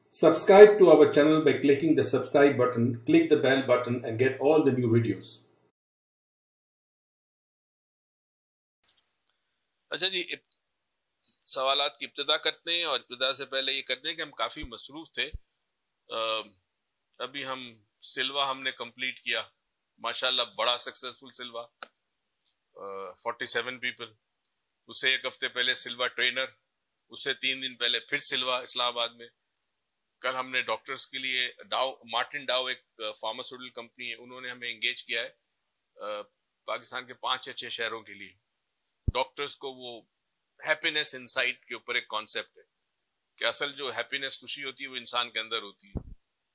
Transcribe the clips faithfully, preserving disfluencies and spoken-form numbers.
Subscribe to our channel by clicking the subscribe button, click the bell button and get all the new videos. अच्छा जी, सवालात की इब्तिदा करते हैं और इब्तिदा से पहले ये करते हैं कि हम काफ़ी मसरूफ़ थे। आ, अभी हम सिल्वा हमने कंप्लीट किया, माशाल्लाह बड़ा सक्सेसफुल सिल्वा, फोर्टी सेवन पीपल। उससे एक हफ्ते पहले सिल्वा ट्रेनर, उससे तीन दिन पहले फिर सिल्वा इस्लामाबाद में। कल हमने डॉक्टर्स के लिए डाउ मार्टिन डाउ एक फार्मास्यूटिकल कंपनी है, उन्होंने हमें एंगेज किया है आ, पाकिस्तान के पांच या छह शहरों के लिए। डॉक्टर्स को वो हैप्पीनेस इनसाइट के ऊपर एक कॉन्सेप्ट है कि असल जो हैप्पीनेस खुशी होती है वो इंसान के अंदर होती है।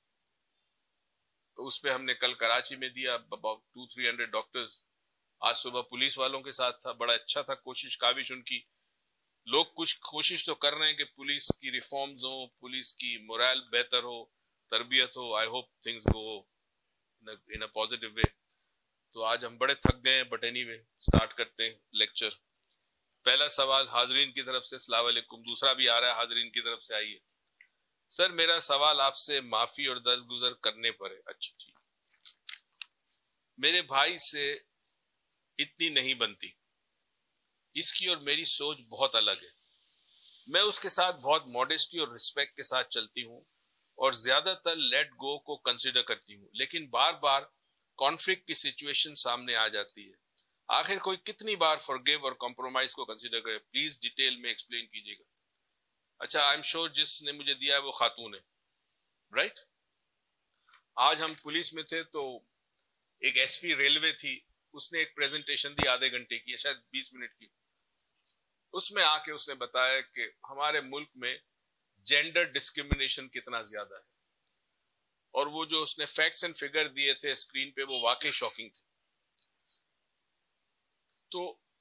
तो उस पे हमने कल कराची में दिया, about two three hundred doctors. आज सुबह पुलिस वालों के साथ था, बड़ा अच्छा था, कोशिश काविश उनकी। लोग कुछ कोशिश तो कर रहे हैं कि पुलिस की रिफॉर्म्स हो, पुलिस की मोरल बेहतर हो, तरबियत हो। I hope things go in a positive way. तो आज हम बड़े थक गए हैं, बट एनीवे स्टार्ट करते हैं लेक्चर। पहला सवाल हाजरीन की तरफ से, अस्सलाम वालेकुम। दूसरा भी आ रहा है हाजरीन की तरफ से, आइए। सर मेरा सवाल आपसे माफी और दरगुजर करने पर है। अच्छा ठीक। मेरे भाई से इतनी नहीं बनती, इसकी और मेरी सोच बहुत अलग है। मैं उसके साथ बहुत मॉडेस्टी और रिस्पेक्ट के साथ चलती हूँ और ज्यादातर लेट गो को कंसिडर करती हूँ, लेकिन बार बार कॉन्फ्लिक्ट की सिचुएशन सामने आ जाती है। आखिर कोई कितनी बार फॉरगिव और कॉम्प्रोमाइज को कंसिडर करे? प्लीज डिटेल में एक्सप्लेन कीजिएगा। अच्छा, आई एम श्योर जिसने मुझे दिया है वो खातून है, राइट? आज हम पुलिस में थे तो एक एसपी रेलवे थी, उसने एक प्रेजेंटेशन दी आधे घंटे की, शायद बीस मिनट की। उसमें आके उसने बताया कि हमारे मुल्क में जेंडर डिस्क्रिमिनेशन कितना ज्यादा है, और वो जो उसने फैक्ट्स एंड फिगर दिए थे स्क्रीन पे वो वाकई शॉकिंग थे। तो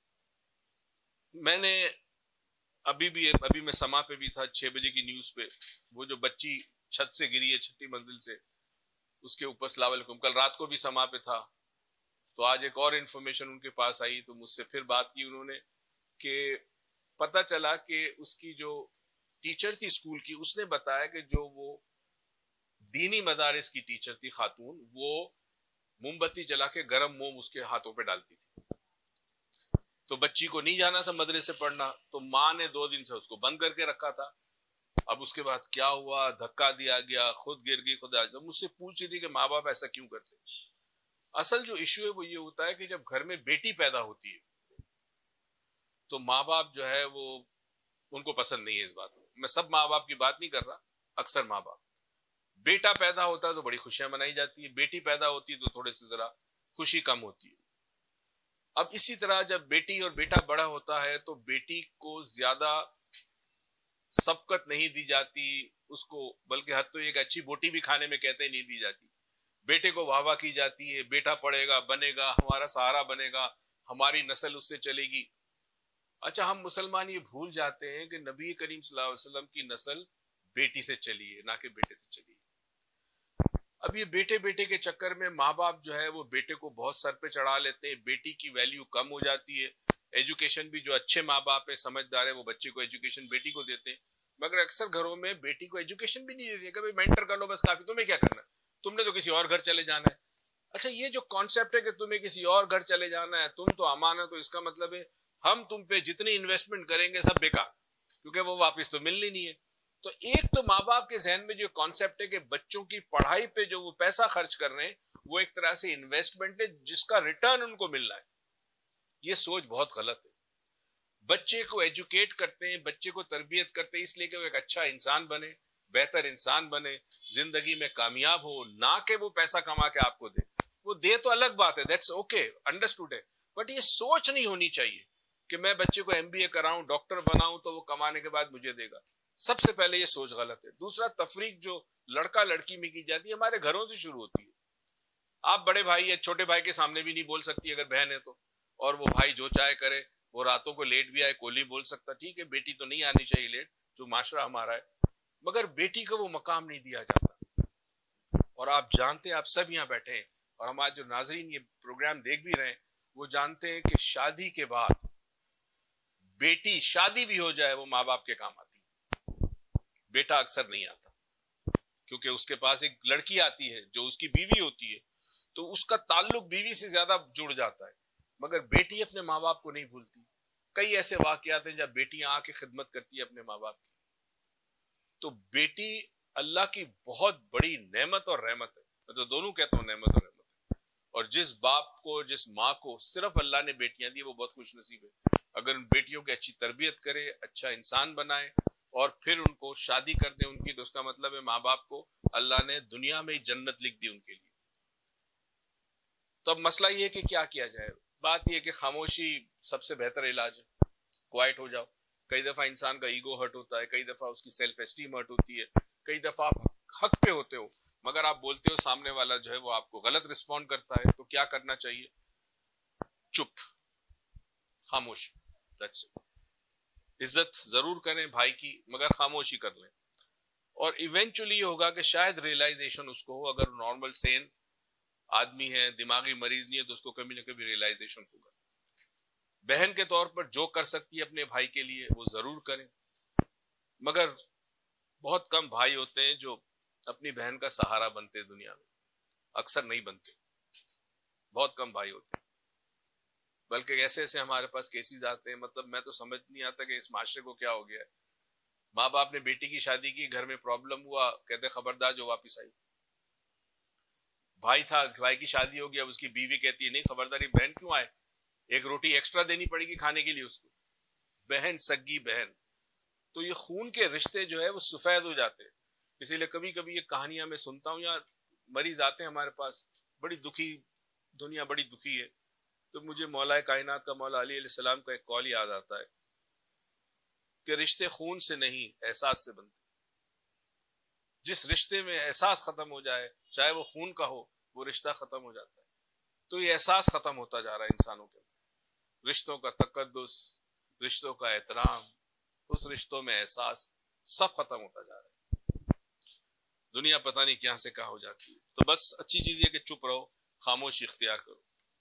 मैंने अभी भी अभी मैं समा पे भी था, छह बजे की न्यूज पे, वो जो बच्ची छत से गिरी है छठी मंजिल से, उसके ऊपर सलाम अलैकुम। कल रात को भी समा पे था, तो आज एक और इन्फॉर्मेशन उनके पास आई, तो मुझसे फिर बात की उन्होंने कि पता चला कि उसकी जो टीचर थी स्कूल की, उसने बताया कि जो वो दीनी मदारिस की टीचर थी खातून, वो मोमबत्ती जला के गरम मोम उसके हाथों पे डालती थी। तो बच्ची को नहीं जाना था मदरसे पढ़ना, तो माँ ने दो दिन से उसको बंद करके रखा था। अब उसके बाद क्या हुआ, धक्का दिया गया, खुद गिर गई, खुद आ गई। मुझसे पूछ रही थी कि माँ बाप ऐसा क्यों करते। असल जो इश्यू है वो ये होता है कि जब घर में बेटी पैदा होती है तो माँ बाप जो है वो, उनको पसंद नहीं है इस बात में। मैं सब माँ बाप की बात नहीं कर रहा, अक्सर माँ बाप, बेटा पैदा होता है तो बड़ी खुशियां मनाई जाती है, बेटी पैदा होती है तो थोड़े से जरा खुशी कम होती है। अब इसी तरह जब बेटी और बेटा बड़ा होता है तो बेटी को ज्यादा सबकत नहीं दी जाती उसको, बल्कि हद तो एक अच्छी बोटी भी खाने में कहते नहीं दी जाती। बेटे को वाह वाह की जाती है, बेटा पढ़ेगा, बनेगा, हमारा सहारा बनेगा, हमारी नस्ल उससे चलेगी। अच्छा, हम मुसलमान ये भूल जाते हैं कि नबी करीम सल्लल्लाहु अलैहि वसल्लम की नस्ल बेटी से चली है, ना कि बेटे से चली है। अब ये बेटे बेटे के चक्कर में माँ बाप जो है वो बेटे को बहुत सर पे चढ़ा लेते हैं, बेटी की वैल्यू कम हो जाती है। एजुकेशन भी जो अच्छे माँ बाप है, समझदार है, वो बच्चे को एजुकेशन बेटी को देते हैं, मगर अक्सर घरों में बेटी को एजुकेशन भी नहीं देते। कभी मेंटर कर लो बस काफी, तुम्हें क्या करना है, तुमने तो किसी और घर चले जाना है। अच्छा, ये जो कॉन्सेप्ट है कि तुम्हें किसी और घर चले जाना है, तुम तो अमान है, तो इसका मतलब है हम तुम पे जितनी इन्वेस्टमेंट करेंगे सब बेकार, क्योंकि वो वापस तो मिलनी नहीं है। तो एक तो माँ बाप के जहन में जो कॉन्सेप्ट है कि बच्चों की पढ़ाई पे जो वो पैसा खर्च कर रहे हैं वो एक तरह से इन्वेस्टमेंट है जिसका रिटर्न उनको मिलना है। ये सोच बहुत गलत है। बच्चे को एजुकेट करते हैं, बच्चे को तरबियत करते हैं इसलिए कि वो एक अच्छा इंसान बने, बेहतर इंसान बने, जिंदगी में कामयाब हो, ना कि वो पैसा कमा के आपको दे। वो दे तो अलग बात है, दैट्स ओके, अंडरस्टूड है, बट ये सोच नहीं होनी चाहिए कि मैं बच्चे को एमबीए कराऊं, डॉक्टर बनाऊं तो वो कमाने के बाद मुझे देगा। सबसे पहले ये सोच गलत है। दूसरा, तफरीक जो लड़का लड़की में की जाती है हमारे घरों से शुरू होती है। आप बड़े भाई या छोटे भाई के सामने भी नहीं बोल सकती अगर बहन है तो, और वो भाई जो चाहे करे, वो रातों को लेट भी आए कोई नहीं बोल सकता। ठीक है, बेटी तो नहीं आनी चाहिए लेट, जो माशरा हमारा है, मगर बेटी को वो मकाम नहीं दिया जाता। और आप जानते हैं, आप सब यहाँ बैठे हैं और हमारे जो नाजरीन ये प्रोग्राम देख भी रहे हैं वो जानते हैं कि शादी के बाद बेटी शादी भी हो जाए वो माँ बाप के काम आती है, बेटा अक्सर नहीं आता। क्योंकि उसके पास एक लड़की आती है जो उसकी बीवी होती है, तो उसका ताल्लुक बीवी से ज्यादा जुड़ जाता है। मगर बेटी अपने माँ बाप को नहीं भूलती। कई ऐसे वाकयात हैं जब बेटियां आके खिदमत करती है अपने माँ बाप की। तो बेटी अल्लाह की बहुत बड़ी नेमत और रहमत है। मैं तो दोनों कहता हूँ, नेमत और रहमत है। और जिस बाप को, जिस माँ को सिर्फ अल्लाह ने बेटियां दी, वो बहुत खुशनसीब है। अगर उन बेटियों की अच्छी तरबियत करे, अच्छा इंसान बनाए और फिर उनको शादी कर दे उनकी, तो उसका मतलब है माँ बाप को अल्लाह ने दुनिया में ही जन्नत लिख दी उनके लिए। तो अब मसला ये है कि क्या किया जाए। बात यह कि खामोशी सबसे बेहतर इलाज है। क्वाइट हो जाओ। कई दफा इंसान का ईगो हर्ट होता है, कई दफा उसकी सेल्फ एस्टीम हर्ट होती है, कई दफा आप हक पे होते हो मगर आप बोलते हो, सामने वाला जो है वो आपको गलत रिस्पॉन्ड करता है। तो क्या करना चाहिए? चुप, खामोशी। That's it. इज्जत जरूर करें भाई की, मगर खामोशी कर लें। और इवेंचुअली ये होगा कि शायद रियलाइजेशन उसको हो। अगर नॉर्मल सेन आदमी है, दिमागी मरीज नहीं है, तो उसको कभी ना कभी रियलाइजेशन होगा। बहन के तौर पर जो कर सकती है अपने भाई के लिए वो जरूर करें। मगर बहुत कम भाई होते हैं जो अपनी बहन का सहारा बनते हैं दुनिया में, अक्सर नहीं बनते। बहुत कम भाई होते हैं। बल्कि ऐसे ऐसे हमारे पास केसेस आते हैं, मतलब मैं तो समझ नहीं आता कि इस माशरे को क्या हो गया है। माँ बाप ने बेटी की शादी की, घर में प्रॉब्लम हुआ, कहते खबरदार जो वापिस आई। भाई था, भाई की शादी हो गया, उसकी बीवी कहती है नहीं खबरदारी, बहन क्यों आए, एक रोटी एक्स्ट्रा देनी पड़ेगी खाने के लिए उसको। बहन, सगी बहन। तो ये खून के रिश्ते जो है वो सफेद हो जाते हैं। इसीलिए कभी कभी ये कहानियां मैं सुनता हूँ, यार मरीज आते हैं हमारे पास, बड़ी दुखी, दुनिया बड़ी दुखी है, तो मुझे मौला कायनात का मौला अली अलैहि सलाम का एक कौल याद आता है कि रिश्ते खून से नहीं एहसास से बनते। जिस रिश्ते में एहसास खत्म हो जाए, चाहे वो खून का हो, वो रिश्ता खत्म हो जाता है। तो ये एहसास खत्म होता जा रहा है इंसानों के, रिश्तों का तकद्दुस, रिश्तों का एहतराम, उस रिश्तों में एहसास, सब खत्म होता जा रहा है। दुनिया पता नहीं क्या से क्या हो जाती है। तो बस अच्छी चीज ये कि चुप रहो, खामोशी इख्तियार करो।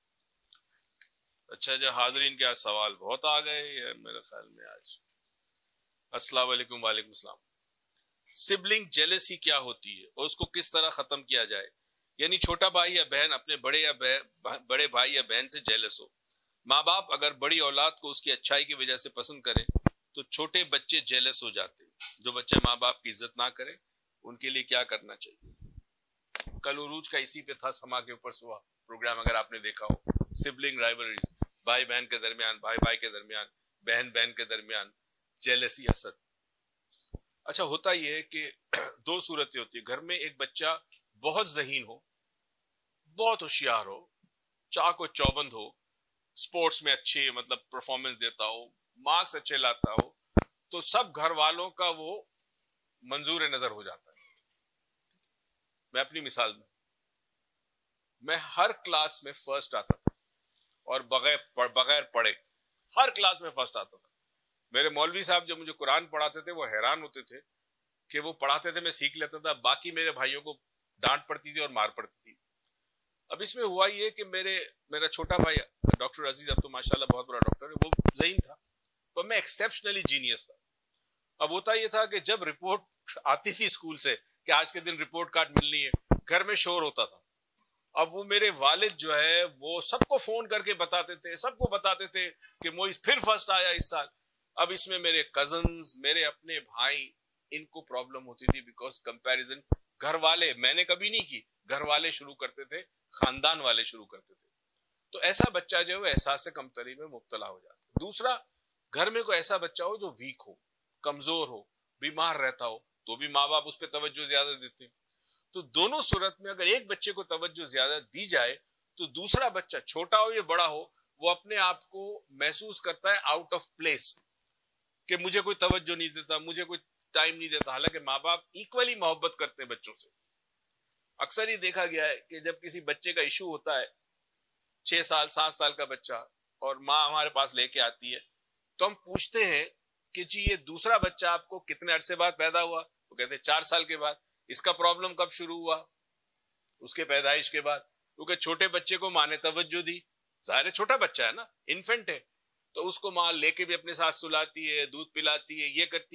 अच्छा जो हाजरीन के आज सवाल बहुत आ गए मेरे ख्याल में आज। अस्सलाम वालेकुम। वालेकुम सलाम। सिबलिंग जेलसी क्या होती है और उसको किस तरह खत्म किया जाए? यानी छोटा भाई या बहन अपने बड़े या बड़े भाई या बहन से जेलस हो। माँ बाप अगर बड़ी औलाद को उसकी अच्छाई की वजह से पसंद करें तो छोटे बच्चे जेलस हो जाते हैं। जो बच्चे माँ बाप की इज्जत ना करें उनके लिए क्या करना चाहिए? कल उरूज का इसी पे था, समा के ऊपर हुआ प्रोग्राम, अगर आपने देखा हो। सिबलिंग राइवलरीज, भाई बहन के दरमियान, भाई भाई के दरमियान, बहन बहन के दरमियान जेलसी, हसद। अच्छा होता यह है कि दो सूरतें होती है। घर में एक बच्चा बहुत ज़हीन हो, बहुत होशियार हो, चाक और चौबंद हो, स्पोर्ट्स में अच्छे मतलब परफॉर्मेंस देता हो, मार्क्स अच्छे लाता हो, तो सब घर वालों का वो मंजूर नजर हो जाता है। मैं अपनी मिसाल में, मैं हर क्लास में फर्स्ट आता था और बगैर बगैर पढ़े हर क्लास में फर्स्ट आता था। मेरे मौलवी साहब जो मुझे कुरान पढ़ाते थे वो हैरान होते थे कि वो पढ़ाते थे, मैं सीख लेता था, बाकी मेरे भाइयों को डांट पड़ती थी और मार पड़ती थी। अब इसमें हुआ ये कि मेरे मेरा छोटा भाई डॉक्टर अजीज, अब तो माशाल्लाह बहुत बड़ा डॉक्टर है, वो ज़हीन था, पर मैं एक्सेप्शनली जीनियस था। अब होता ये था कि जब रिपोर्ट आती थी स्कूल से कि आज के दिन रिपोर्ट कार्ड मिलनी है, घर में शोर होता था। अब वो मेरे वालिद जो है वो सबको फोन करके बताते थे, सबको बताते थे कि मोइज फिर फर्स्ट आया इस साल। अब इसमें मेरे कजन्स, मेरे अपने भाई, इनको प्रॉब्लम होती थी बिकॉज कंपैरिजन घर वाले, मैंने कभी नहीं की, घर वाले शुरू करते थे, खानदान वाले शुरू करते थे। तो ऐसा बच्चा जो है एहसास कमतरी में मुब्तला हो जाता है। दूसरा, घर में कोई ऐसा बच्चा हो जो वीक हो, कमजोर हो, बीमार रहता हो, तो भी माँ बाप उस पर तवज्जो ज्यादा देते हैं। तो दोनों सूरत में अगर एक बच्चे को तवज्जो ज्यादा दी जाए तो दूसरा बच्चा, छोटा हो या बड़ा हो, वो अपने आप को महसूस करता है आउट ऑफ प्लेस, कि मुझे कोई तवज्जो नहीं देता, मुझे कोई टाइम नहीं देता। हालांकि माँ बाप इक्वली मोहब्बत करते हैं बच्चों से। अक्सर ही देखा गया है कि जब किसी बच्चे का इशू होता है, छह साल सात साल का बच्चा, और माँ हमारे पास लेके आती है, तो हम पूछते हैं कि जी ये दूसरा बच्चा आपको कितने अरसे बाद पैदा हुआ? वो कहते हैं चार साल के बाद। इसका प्रॉब्लम कब शुरू हुआ? उसके पैदाइश के बाद। क्योंकि छोटे बच्चे को माँ ने तवज्जो दी, जाहिर है छोटा बच्चा है ना, इन्फेंट है, तो उसको माँ लेके भी अपने साथ सुलाती है, दूध पिलाती है, ये करती है।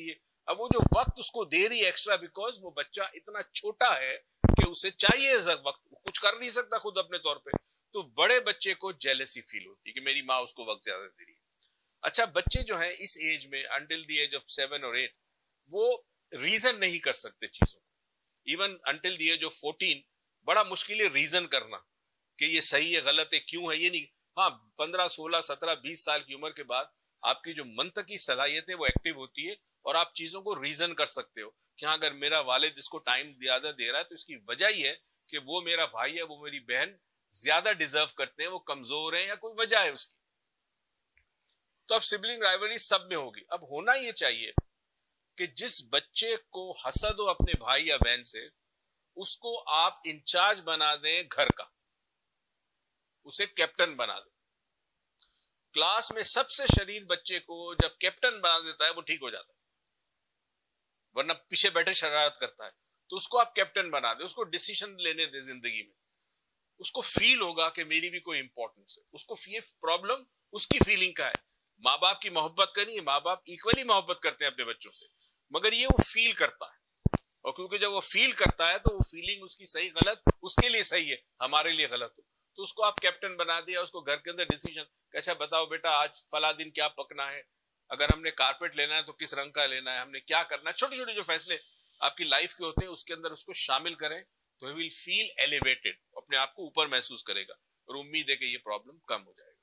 अब वो जो वक्त उसको दे रही है एक्स्ट्रा, बिकॉज वो बच्चा इतना छोटा है कि उसे चाहिए वक्त, कुछ कर नहीं सकता खुद अपने तौर पे, तो बड़े बच्चे को जेलसी फील होती है कि मेरी माँ उसको वक्त ज्यादा दे रही है। अच्छा, बच्चे जो है इस एज में until the age of seven और एट वो रीजन नहीं कर सकते चीजों, even until the age of fourteen बड़ा मुश्किल है रीजन करना कि ये सही है गलत है क्यों है, ये नहीं। हाँ, पंद्रह सोलह सत्रह बीस साल की उम्र के बाद आपकी जो मंतकी सलाहियत है वो एक्टिव होती है और आप चीजों को रीजन कर सकते हो कि हाँ, अगर मेरा वालिद इसको टाइम ज्यादा दे रहा है तो इसकी वजह ही है कि वो मेरा भाई है, वो मेरी बहन ज्यादा डिजर्व करते हैं, वो कमजोर है या कोई वजह है उसकी। तो अब सिबलिंग राइवलरी सब में होगी। अब होना ये चाहिए कि जिस बच्चे को हसद हो अपने भाई या बहन से, उसको आप इंचार्ज बना दें घर का, उसे कैप्टन बना दें। क्लास में सबसे शरीर बच्चे को जब कैप्टन बना देता है वो ठीक हो जाता है, वरना पीछे बैठे शरारत करता है। तो उसको आप कैप्टन बना दें, उसको डिसीजन लेने दें जिंदगी में, उसको फील होगा कि मेरी भी कोई इंपॉर्टेंस है, उसको ये प्रॉब्लम उसकी फीलिंग का है। माँ बाप की मोहब्बत का नहीं है, माँ बाप इक्वली मोहब्बत करते हैं अपने बच्चों से, मगर ये वो फील करता है, और क्योंकि जब वो फील करता है तो वो फीलिंग उसकी सही गलत उसके लिए सही है, हमारे लिए गलत हो, तो उसको आप कैप्टन बना दिया। उसको घर के अंदर डिसीजन, अच्छा बताओ बेटा आज फला दिन क्या पकना है, अगर हमने कारपेट लेना है तो किस रंग का लेना है, हमने क्या करना है, छोटे छोटे जो फैसले आपकी लाइफ के होते हैं उसके अंदर उसको शामिल करें तो ही विल फील एलिवेटेड, अपने आप को ऊपर महसूस करेगा और उम्मीद है कि ये प्रॉब्लम कम हो जाएगा।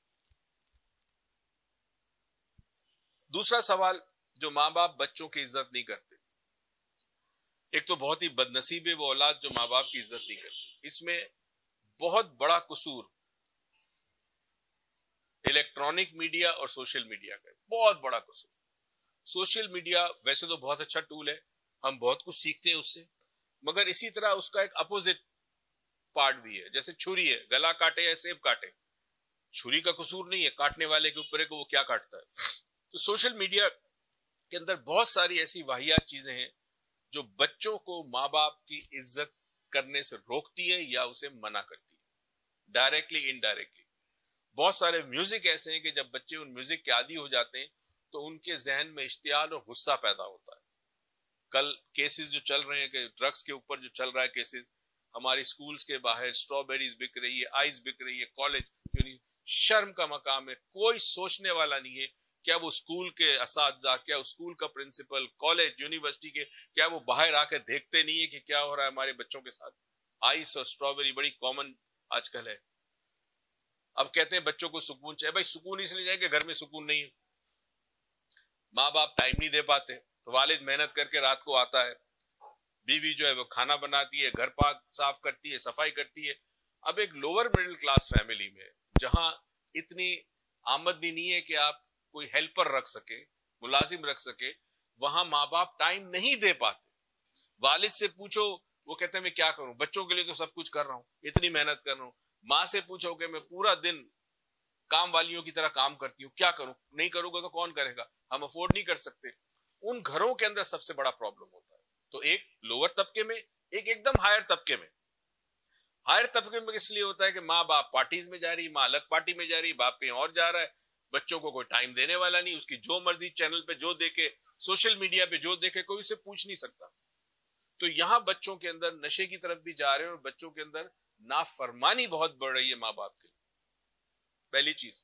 दूसरा सवाल, जो माँ बाप बच्चों की इज्जत नहीं करते। एक तो बहुत ही बदनसीब है वो औलाद जो माँ बाप की इज्जत नहीं करती। इसमें बहुत बड़ा कसूर इलेक्ट्रॉनिक मीडिया और सोशल मीडिया का, बहुत बड़ा कसूर। सोशल मीडिया वैसे तो बहुत अच्छा टूल है, हम बहुत कुछ सीखते हैं उससे, मगर इसी तरह उसका एक अपोजिट पार्ट भी है। जैसे छुरी है, गला काटे या सेब काटे, छुरी का कसूर नहीं है, काटने वाले के ऊपर है कि वो क्या काटता है। तो सोशल मीडिया के अंदर बहुत सारी ऐसी वाहियात चीजें हैं जो बच्चों को माँ बाप की इज्जत करने से रोकती है या उसे मना करती है, डायरेक्टली इनडायरेक्टली। बहुत सारे म्यूजिक ऐसे हैं कि जब बच्चे उन म्यूजिक के आदी हो जाते हैं तो उनके जहन में इश्तियाल और गुस्सा पैदा होता है। कल केसेस जो चल रहे हैं कि ड्रग्स के ऊपर जो चल रहा है केसेस, हमारी स्कूल्स के बाहर स्ट्रॉबेरीज बिक रही है, आइस बिक रही है, कॉलेज क्यों नहीं, शर्म का मकाम है। कोई सोचने वाला नहीं है क्या वो स्कूल के असातिज़ा, क्या उस स्कूल का प्रिंसिपल, कॉलेज यूनिवर्सिटी के, क्या वो बाहर आकर देखते नहीं है कि क्या हो रहा है हमारे बच्चों के साथ। आइस और स्ट्रॉबेरी बड़ी कॉमन आजकल है। अब कहते हैं बच्चों को सुकून चाहिए, भाई सुकून इसलिए चाहिए कि घर में सुकून नहीं है, माँ बाप टाइम नहीं दे पाते, तो वालिद मेहनत करके रात को आता है, बीवी जो है वो खाना बनाती है, घर पाक साफ करती है, सफाई करती है। अब एक लोअर मिडिल क्लास फैमिली में जहां इतनी आमदनी नहीं है कि आप कोई हेल्पर रख सके, मुलाजिम रख सके, वहां माँ बाप टाइम नहीं दे पाते। वालिद से पूछो वो कहते हैं मैं क्या करूं, बच्चों के लिए तो सब कुछ कर रहा हूं, इतनी मेहनत कर रहा हूं। माँ से पूछो कि मैं पूरा दिन काम वालियों की तरह काम करती हूँ, क्या करूं, नहीं करूंगा तो कौन करेगा, हम अफोर्ड नहीं कर सकते। उन घरों के अंदर सबसे बड़ा प्रॉब्लम होता है। तो एक लोअर तबके में, एक एकदम हायर तबके में। हायर तबके में इसलिए होता है कि माँ बाप पार्टीज में जा रही, माँ अलग पार्टी में जा रही, बाप कहीं और जा रहा है, बच्चों को कोई टाइम देने वाला नहीं, उसकी जो मर्जी चैनल पे जो देखे, सोशल मीडिया पे जो देखे, कोई उसे पूछ नहीं सकता। तो यहां बच्चों के अंदर नशे की तरफ भी जा रहे हैं और बच्चों के अंदर नाफरमानी बहुत बढ़ रही है माँ बाप की। पहली चीज,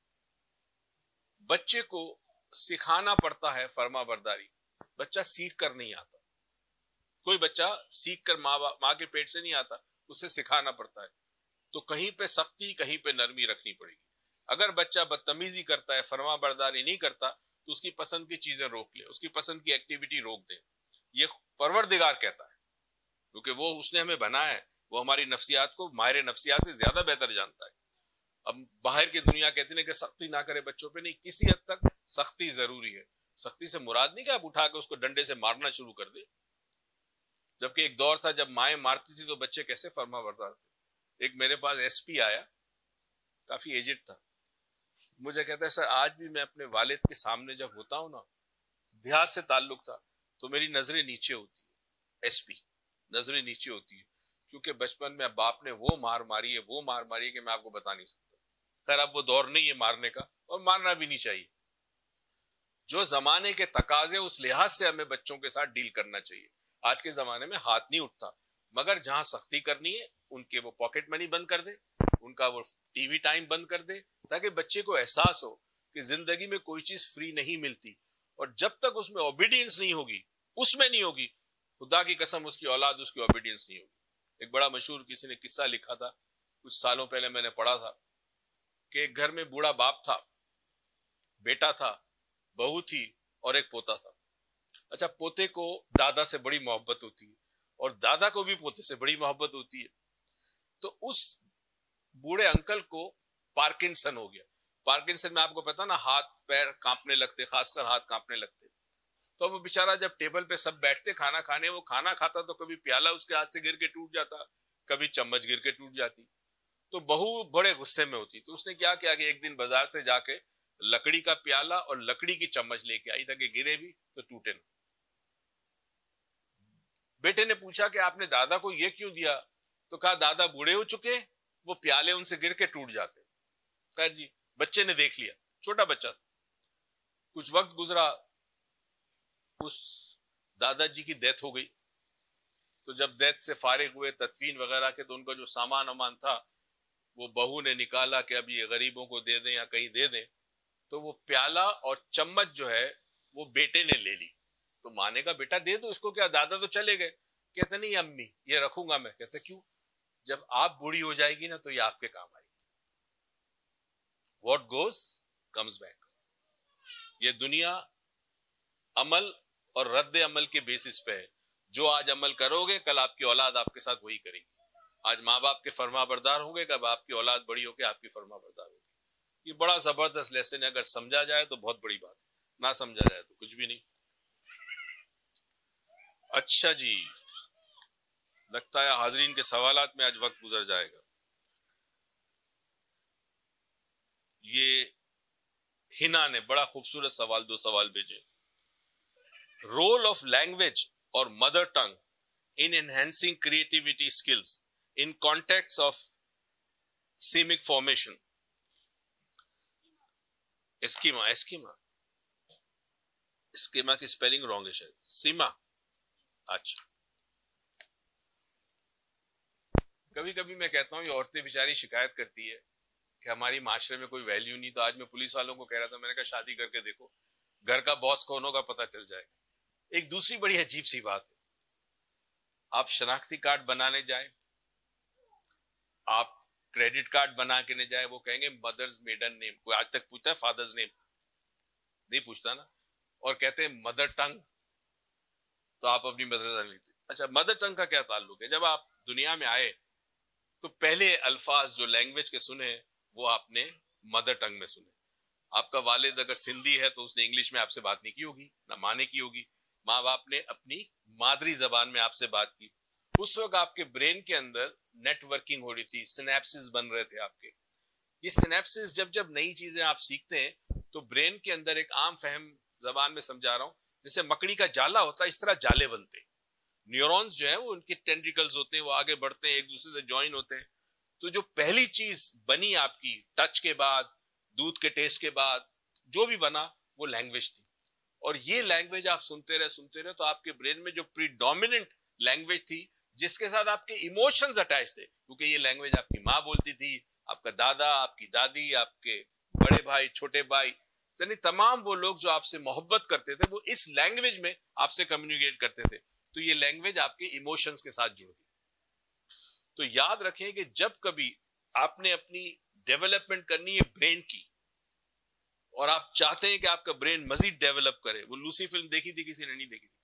बच्चे को सिखाना पड़ता है फर्मा बरदारी, बच्चा सीख कर नहीं आता। कोई बच्चा सीख कर माँ माँ के पेट से नहीं आता, उसे सिखाना पड़ता है। तो कहीं पे सख्ती, कहीं पे नरमी रखनी पड़ेगी। अगर बच्चा बदतमीजी करता है, फर्मा बरदारी नहीं करता, तो उसकी पसंद की चीजें रोक ले, उसकी पसंद की एक्टिविटी रोक दे। ये परवरदिगार कहता है, क्योंकि वो उसने हमें बनाया है, वो हमारी नफ्सियात को माहिर नफ्सियात से ज्यादा बेहतर जानता है। अब बाहर की दुनिया कहती है कि सख्ती ना करे बच्चों पे, नहीं, किसी हद तक सख्ती जरूरी है। सख्ती से मुराद नहीं कि आप उठा के उसको डंडे से मारना शुरू कर दे, जबकि एक दौर था जब माएं मारती थी तो बच्चे कैसे फर्मा बरदार थे। एक मेरे पास एसपी आया, काफी एजेड था, मुझे कहता है सर आज भी मैं अपने वालिद के सामने जब होता हूं ना, देहात से ताल्लुक था, तो मेरी नजरें नीचे होती है। एसपी नजरें नीचे होती है क्योंकि बचपन में बाप ने वो मार मारी है, वो मार मारी है कि मैं आपको बता नहीं सकता। खैर अब वो दौर नहीं है मारने का, और मारना भी नहीं चाहिए। जो जमाने के तकाजे उस लिहाज से हमें बच्चों के साथ डील करना चाहिए। आज के जमाने में हाथ नहीं उठता, मगर जहां सख्ती करनी है उनके वो पॉकेट मनी बंद कर दे, उनका वो टीवी टाइम बंद कर दे, ताकि बच्चे को एहसास हो कि जिंदगी में कोई चीज फ्री नहीं मिलती, और जब तक उसमें ओबीडियंस नहीं होगी, उसमें नहीं होगी, खुदा की कसम उसकी औलाद उसकी ओबीडियंस नहीं होगी। एक बड़ा मशहूर किसी ने किस्सा लिखा था, कुछ सालों पहले मैंने पढ़ा था, कि एक घर में बूढ़ा बाप था, बेटा था, बहू थी और एक पोता था। अच्छा, पोते को दादा से बड़ी मोहब्बत होती है और दादा को भी पोते से बड़ी मोहब्बत होती है। तो उस बूढ़े अंकल को पार्किंसन हो गया। पार्किंसन में आपको पता ना, हाथ पैर कांपने लगते, खासकर हाथ कांपने लगते। तो वो बेचारा जब टेबल पे सब बैठते खाना खाने, वो खाना खाता तो कभी प्याला उसके हाथ से गिर के टूट जाता, कभी चम्मच गिर के टूट जाती। तो बहू बड़े गुस्से में होती। तो उसने क्या किया कि एक दिन बाजार से जाके लकड़ी का प्याला और लकड़ी की चम्मच लेके आई, ताकि गिरे भी तो टूटे ना। बेटे ने पूछा कि आपने दादा को ये क्यों दिया? तो कहा दादा बूढ़े हो चुके, वो प्याले उनसे गिर के टूट जाते। कहा जी। बच्चे ने देख लिया, छोटा बच्चा था। कुछ वक्त गुजरा, उस दादाजी की डेथ हो गई। तो जब डेथ से फारिग हुए, तदफीन वगैरह के, तो उनका जो सामान अमान था वो बहू ने निकाला कि अब ये गरीबों को दे दें या कहीं दे दें। तो वो प्याला और चम्मच जो है वो बेटे ने ले ली। तो माँ ने कहा बेटा दे दो इसको, क्या दादा तो चले गए। कहते नहीं अम्मी ये रखूंगा मैं। कहते क्यों? जब आप बूढ़ी हो जाएगी ना तो ये आपके काम आएगी। What goes comes back। ये दुनिया अमल और रद्द अमल के बेसिस पे है। जो आज अमल करोगे, कल आपकी औलाद आपके साथ वही करेगी। आज माँ बाप के फर्मा बरदार होंगे, कब आपकी औलाद बड़ी होकर आपकी फर्मा बरदार होगी। ये बड़ा जबरदस्त लेसन है। अगर समझा जाए तो बहुत बड़ी बात, ना समझा जाए तो कुछ भी नहीं। अच्छा जी, लगता है हाजरीन के सवालात में आज वक्त गुजर जाएगा। ये हिना ने बड़ा खूबसूरत सवाल, दो सवाल भेजे। रोल ऑफ लैंग्वेज और mother tongue in enhancing creativity skills in context of schemic formation. Schema schema schema की स्पेलिंग रॉन्ग है शायद, सीमा। अच्छा, कभी कभी मैं कहता हूँ ये औरतें बेचारी शिकायत करती है कि हमारी माशरे में कोई वैल्यू नहीं। तो आज मैं पुलिस वालों को कह रहा था, मैंने कहा शादी करके देखो, घर का बॉस कौन होगा पता चल जाएगा। एक दूसरी बड़ी अजीब सी बात है, आप शनाख्ती कार्ड बनाने जाए, आप क्रेडिट कार्ड बना के नहीं जाए, वो कहेंगे मदर्स मेडन नेम। कोई आज तक पूछता है फादर्स नेम? नहीं पूछता ना। और कहते हैं मदर टंग, तो आप अपनी मदर टंग लिखते। अच्छा, मदर टंग का क्या ताल्लुक है? जब आप दुनिया में आए तो पहले अल्फाज जो लैंग्वेज के सुने वो आपने मदर टंग में सुने। आपका वालिद अगर सिंधी है तो उसने इंग्लिश में आपसे बात नहीं की होगी, ना माँ ने की होगी। माँ बाप ने अपनी मादरी जबान में आपसे बात की। उस वक्त आपके ब्रेन के अंदर नेटवर्किंग हो रही थी, सिनेप्सिस बन रहे थे आपके। ये सिनेप्सिस जब जब नई चीजें आप सीखते हैं तो ब्रेन के अंदर एक आम फहम जबान में समझा रहा हूं, जैसे मकड़ी का जाला होता है, इस तरह जाले बनते हैं। न्यूरॉन्स जो है वो उनके टेंट्रिकल्स होते हैं, वो आगे बढ़ते हैं, एक दूसरे से ज्वाइन होते हैं। तो जो पहली चीज बनी आपकी टच के बाद, दूध के टेस्ट के बाद, जो भी बना वो लैंग्वेज थी। और ये लैंग्वेज आप सुनते रहे सुनते रहे तो आपके ब्रेन में जो प्रीडोमिनेंट लैंग्वेज थी, जिसके साथ आपके इमोशंस अटैच थे, क्योंकि ये लैंग्वेज आपकी माँ बोलती थी, आपका दादा, आपकी दादी, आपके बड़े भाई, छोटे भाई, यानी तमाम वो लोग जो आपसे मोहब्बत करते थे, वो इस लैंग्वेज में आपसे कम्युनिकेट करते थे। तो ये लैंग्वेज आपके इमोशंस के साथ जुड़ गई। तो याद रखें कि जब कभी आपने अपनी डेवलपमेंट करनी है ब्रेन की, और आप चाहते हैं कि आपका ब्रेन मजीद डेवलप करे, वो लूसी फिल्म देखी थी? किसी ने नहीं देखी थी।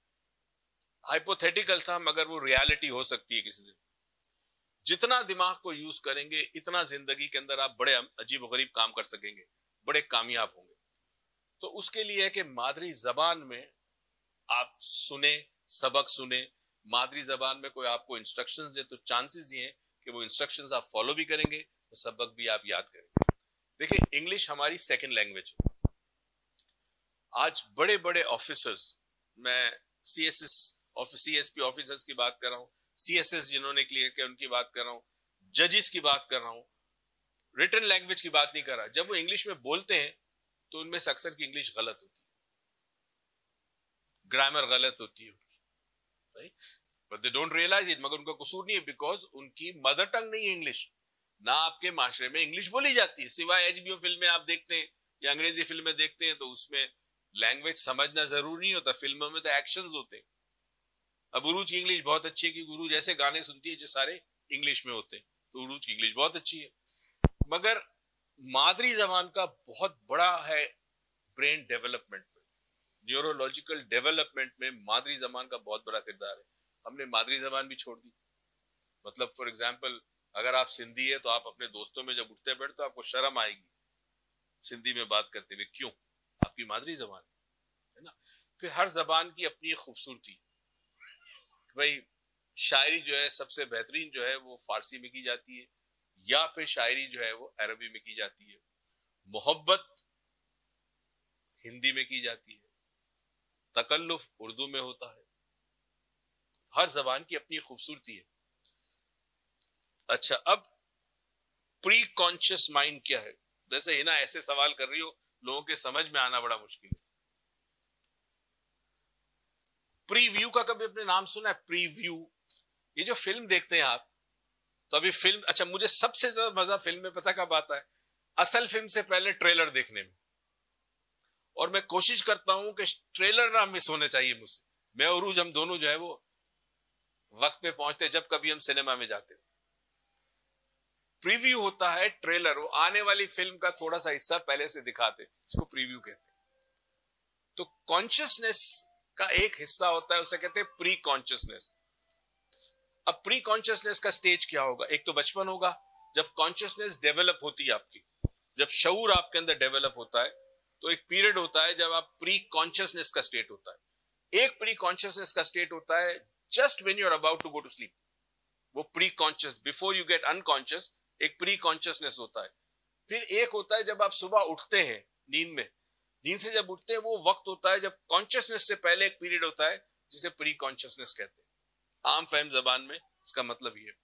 हाइपोथेटिकल था, मगर वो रियलिटी हो सकती है किसी दिन। जितना दिमाग को यूज करेंगे, इतना जिंदगी के अंदर आप बड़े अजीब गरीब काम कर सकेंगे, बड़े कामयाब होंगे। तो उसके लिए है कि मादरी जबान में आप सुने, सबक सुने। मादरी जबान में कोई आपको इंस्ट्रक्शंस दे तो चांसेस ये हैं कि वो इंस्ट्रक्शंस आप फॉलो भी करेंगे, तो सबक भी आप याद करेंगे। देखिए, इंग्लिश हमारी सेकंड लैंग्वेज है। आज बड़े बड़े ऑफिसर्स, मैं सीएसएस ऑफिस सीएसपी ऑफिसर्स की बात कर रहा हूँ, सीएसएस जिन्होंने क्लियर किया उनकी बात कर रहा हूँ, जजेस की बात कर रहा हूँ, रिटन लैंग्वेज की बात नहीं कर रहा। जब वो इंग्लिश में बोलते हैं तो उनमें से अक्सर की इंग्लिश गलत होती है। ग्रामर गलत होती है, but they don't realise it. मगर उनका कसूर नहीं है, बिकॉज उनकी मदर टंग नहीं है इंग्लिश। ना आपके माशरे में इंग्लिश बोली जाती है, सिवाय एचबीओ फिल्में आप देखते हैं या अंग्रेजी फिल्में देखते हैं तो उसमें लैंग्वेज समझना जरूरी नहीं होता, फिल्मों में तो एक्शंस होते हैं। अब उरूज की इंग्लिश बहुत अच्छी है क्योंकि उरूज ऐसे गाने सुनती है जो सारे इंग्लिश में होते हैं, तो उरूज की इंग्लिश बहुत अच्छी है। मगर मादरी जबान का बहुत बड़ा है ब्रेन डेवलपमेंट में, न्यूरोलॉजिकल डेवलपमेंट में मादरी जबान का बहुत बड़ा किरदार है। हमने मादरी जबान भी छोड़ दी। मतलब फॉर एग्जाम्पल, अगर आप सिंधी है तो आप अपने दोस्तों में जब उठते बैठते तो आपको शर्म आएगी सिंधी में बात करते हुए, क्यों? आपकी मादरी जबान है ना। फिर हर जबान की अपनी खूबसूरती। भाई शायरी जो है सबसे बेहतरीन जो है वो फारसी में की जाती है, या फिर शायरी जो है वो अरबी में की जाती है, मोहब्बत हिंदी में की जाती है, तकल्लुफ उर्दू में होता है। हर जबान की अपनी खूबसूरती है। अच्छा, अब प्री कॉन्शियस माइंड क्या है? जैसे हिना ऐसे सवाल कर रही हो, लोगों के समझ में आना बड़ा मुश्किल है। प्रीव्यू का कभी अपने नाम सुना है? प्रीव्यू, ये जो फिल्म देखते हैं आप, तो अभी फिल्म, अच्छा मुझे सबसे ज्यादा मजा फिल्म में पता कब आता है? असल फिल्म से पहले ट्रेलर देखने में। और मैं कोशिश करता हूं कि ट्रेलर ना मिस होने चाहिए मुझसे। मैं और उरूज हम दोनों जो है वो वक्त पे पहुंचते जब कभी हम सिनेमा में जाते। प्रीव्यू होता है ट्रेलर, वो आने वाली फिल्म का थोड़ा सा हिस्सा पहले से दिखाते, इसको प्रीव्यू कहते हैं। तो कॉन्शियसनेस का एक हिस्सा होता है, उसे कहते हैं प्री कॉन्शियसनेस। अब प्री कॉन्शियसनेस का स्टेज क्या होगा? एक तो बचपन होगा जब कॉन्शियसनेस डेवलप होती है आपकी, जब शऊर आपके अंदर डेवलप होता है, तो एक पीरियड होता है जब आप प्री कॉन्शियसनेस का स्टेट होता है। एक प्री कॉन्शियसनेस का स्टेट होता है just when you are about to go to sleep, वो pre conscious, before you get unconscious, एक प्री कॉन्शियसनेस होता है। फिर एक होता है जब आप सुबह उठते हैं नींद में, नींद से जब उठते हैं वो वक्त होता है जब कॉन्शियसनेस से पहले एक पीरियड होता है जिसे प्री कॉन्शियसनेस कहते हैं। आम फहम जबान में इसका मतलब ये।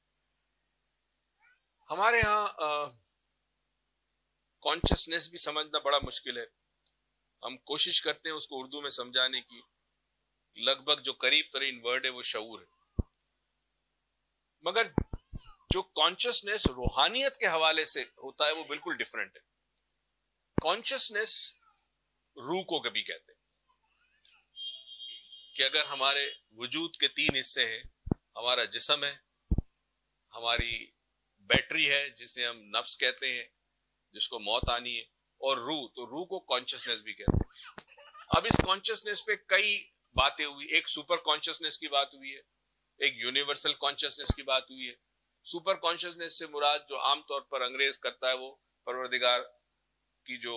हमारे यहां कॉन्शियसनेस भी समझना बड़ा मुश्किल है। हम कोशिश करते हैं उसको उर्दू में समझाने की, लगभग जो करीब तरीन वर्ड है वो शऊर है। मगर जो कॉन्शियसनेस रूहानियत के हवाले से होता है वो बिल्कुल डिफरेंट है। कॉन्शियसनेस रूह को कभी कहते हैं कि अगर हमारे वजूद के तीन हिस्से हैं, हमारा जिस्म है, हमारी बैटरी है जिसे हम नफ्स कहते हैं, जिसको मौत आनी है, और रूह, तो रूह को कॉन्शियसनेस भी कहते हैं। अब इस कॉन्शियसनेस पे कई बातें हुई। एक सुपर कॉन्शियसनेस की बात हुई है, एक यूनिवर्सल कॉन्शियसनेस की बात हुई है। सुपर कॉन्शियसनेस से मुराद जो आमतौर पर अंग्रेज करता है वो परवरदिगार की जो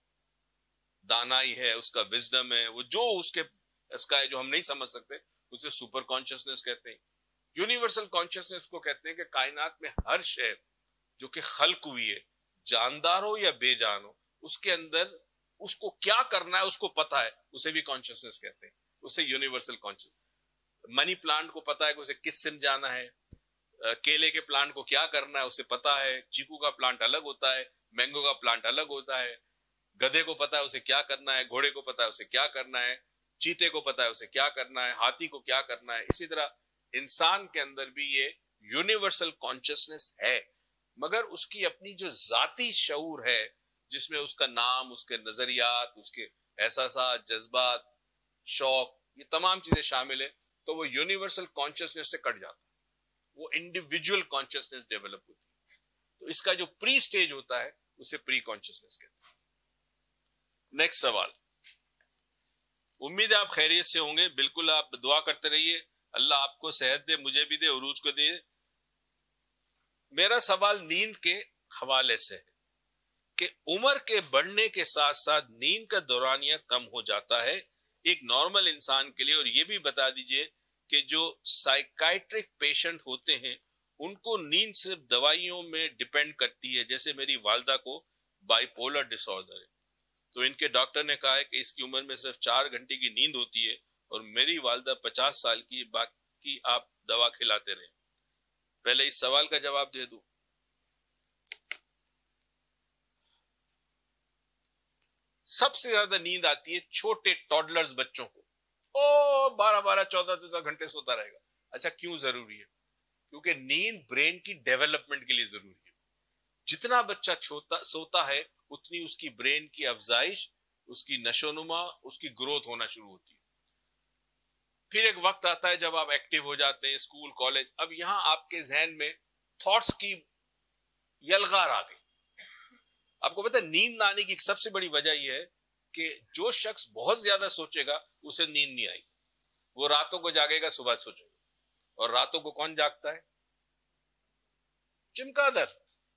दानाई है, उसका विजडम है, वो जो उसके इसका है जो हम नहीं समझ सकते, उसे सुपर कॉन्शियसनेस कहते हैं। यूनिवर्सल कॉन्शियसनेस को कहते हैं कि कायनात में हर शय जो कि खल्क हुई है, जानदार हो या बेजान हो, उसके अंदर उसको क्या करना है उसको पता है, उसे भी कॉन्शियसनेस कहते हैं, उसे यूनिवर्सल कॉन्शियस। मनी प्लांट को पता है कि उसे किस सिम जाना है, केले के प्लांट को क्या करना है उसे पता है, चीकू का प्लांट अलग होता है, मैंगो का प्लांट अलग होता है, गधे को पता है उसे क्या करना है, घोड़े को पता है उसे क्या करना है, चीते को पता है उसे क्या करना है, हाथी को क्या करना है। इसी तरह इंसान के अंदर भी ये यूनिवर्सल कॉन्शियसनेस है, मगर उसकी अपनी जो जाती शऊर है जिसमें उसका नाम, उसके नजरियात, उसके एहसासात, जज्बात, शौक, ये तमाम चीजें शामिल है, तो वो यूनिवर्सल कॉन्शियसनेस से कट जाता है, वो इंडिविजुअल कॉन्शियसनेस डेवलप होती है। तो इसका जो प्री स्टेज होता है उसे प्री कॉन्शियसनेस कहते हैं। नेक्स्ट सवाल। उम्मीद है आप खैरियत से होंगे, बिल्कुल आप दुआ करते रहिए, अल्लाह आपको सेहत दे, मुझे भी दे, उरूज को दे। मेरा सवाल नींद के हवाले से है कि उम्र के बढ़ने के साथ साथ नींद का दौरानिया कम हो जाता है एक नॉर्मल इंसान के लिए, और ये भी बता दीजिए कि जो साइकाइट्रिक पेशेंट होते हैं उनको नींद सिर्फ दवाइयों में डिपेंड करती है। जैसे मेरी वालदा को बाइपोलर डिसऑर्डर है, तो इनके डॉक्टर ने कहा है कि इसकी उम्र में सिर्फ चार घंटे की नींद होती है, और मेरी वालदा पचास साल की, बाकी आप दवा खिलाते रहे। पहले इस सवाल का जवाब दे दूं। सबसे ज्यादा नींद आती है छोटे टॉडलर्स बच्चों को, ओ बारह बारह चौदह चौदह घंटे सोता रहेगा। अच्छा, क्यों जरूरी है? क्योंकि नींद ब्रेन की डेवलपमेंट के लिए जरूरी है। जितना बच्चा छोटा सोता है उतनी उसकी ब्रेन की अफजाइश, उसकी नशोनुमा, उसकी ग्रोथ होना शुरू होती है। फिर एक वक्त आता है जब आप एक्टिव हो जाते हैं, स्कूल कॉलेज, अब यहां आपके जहन में थॉट्स की यलगार आ गई। आपको पता है नींद ना आने की सबसे बड़ी वजह यह है कि जो शख्स बहुत ज्यादा सोचेगा उसे नींद नहीं आएगी। वो रातों को जागेगा, सुबह सोचेगा। और रातों को कौन जागता है? चमगादड़,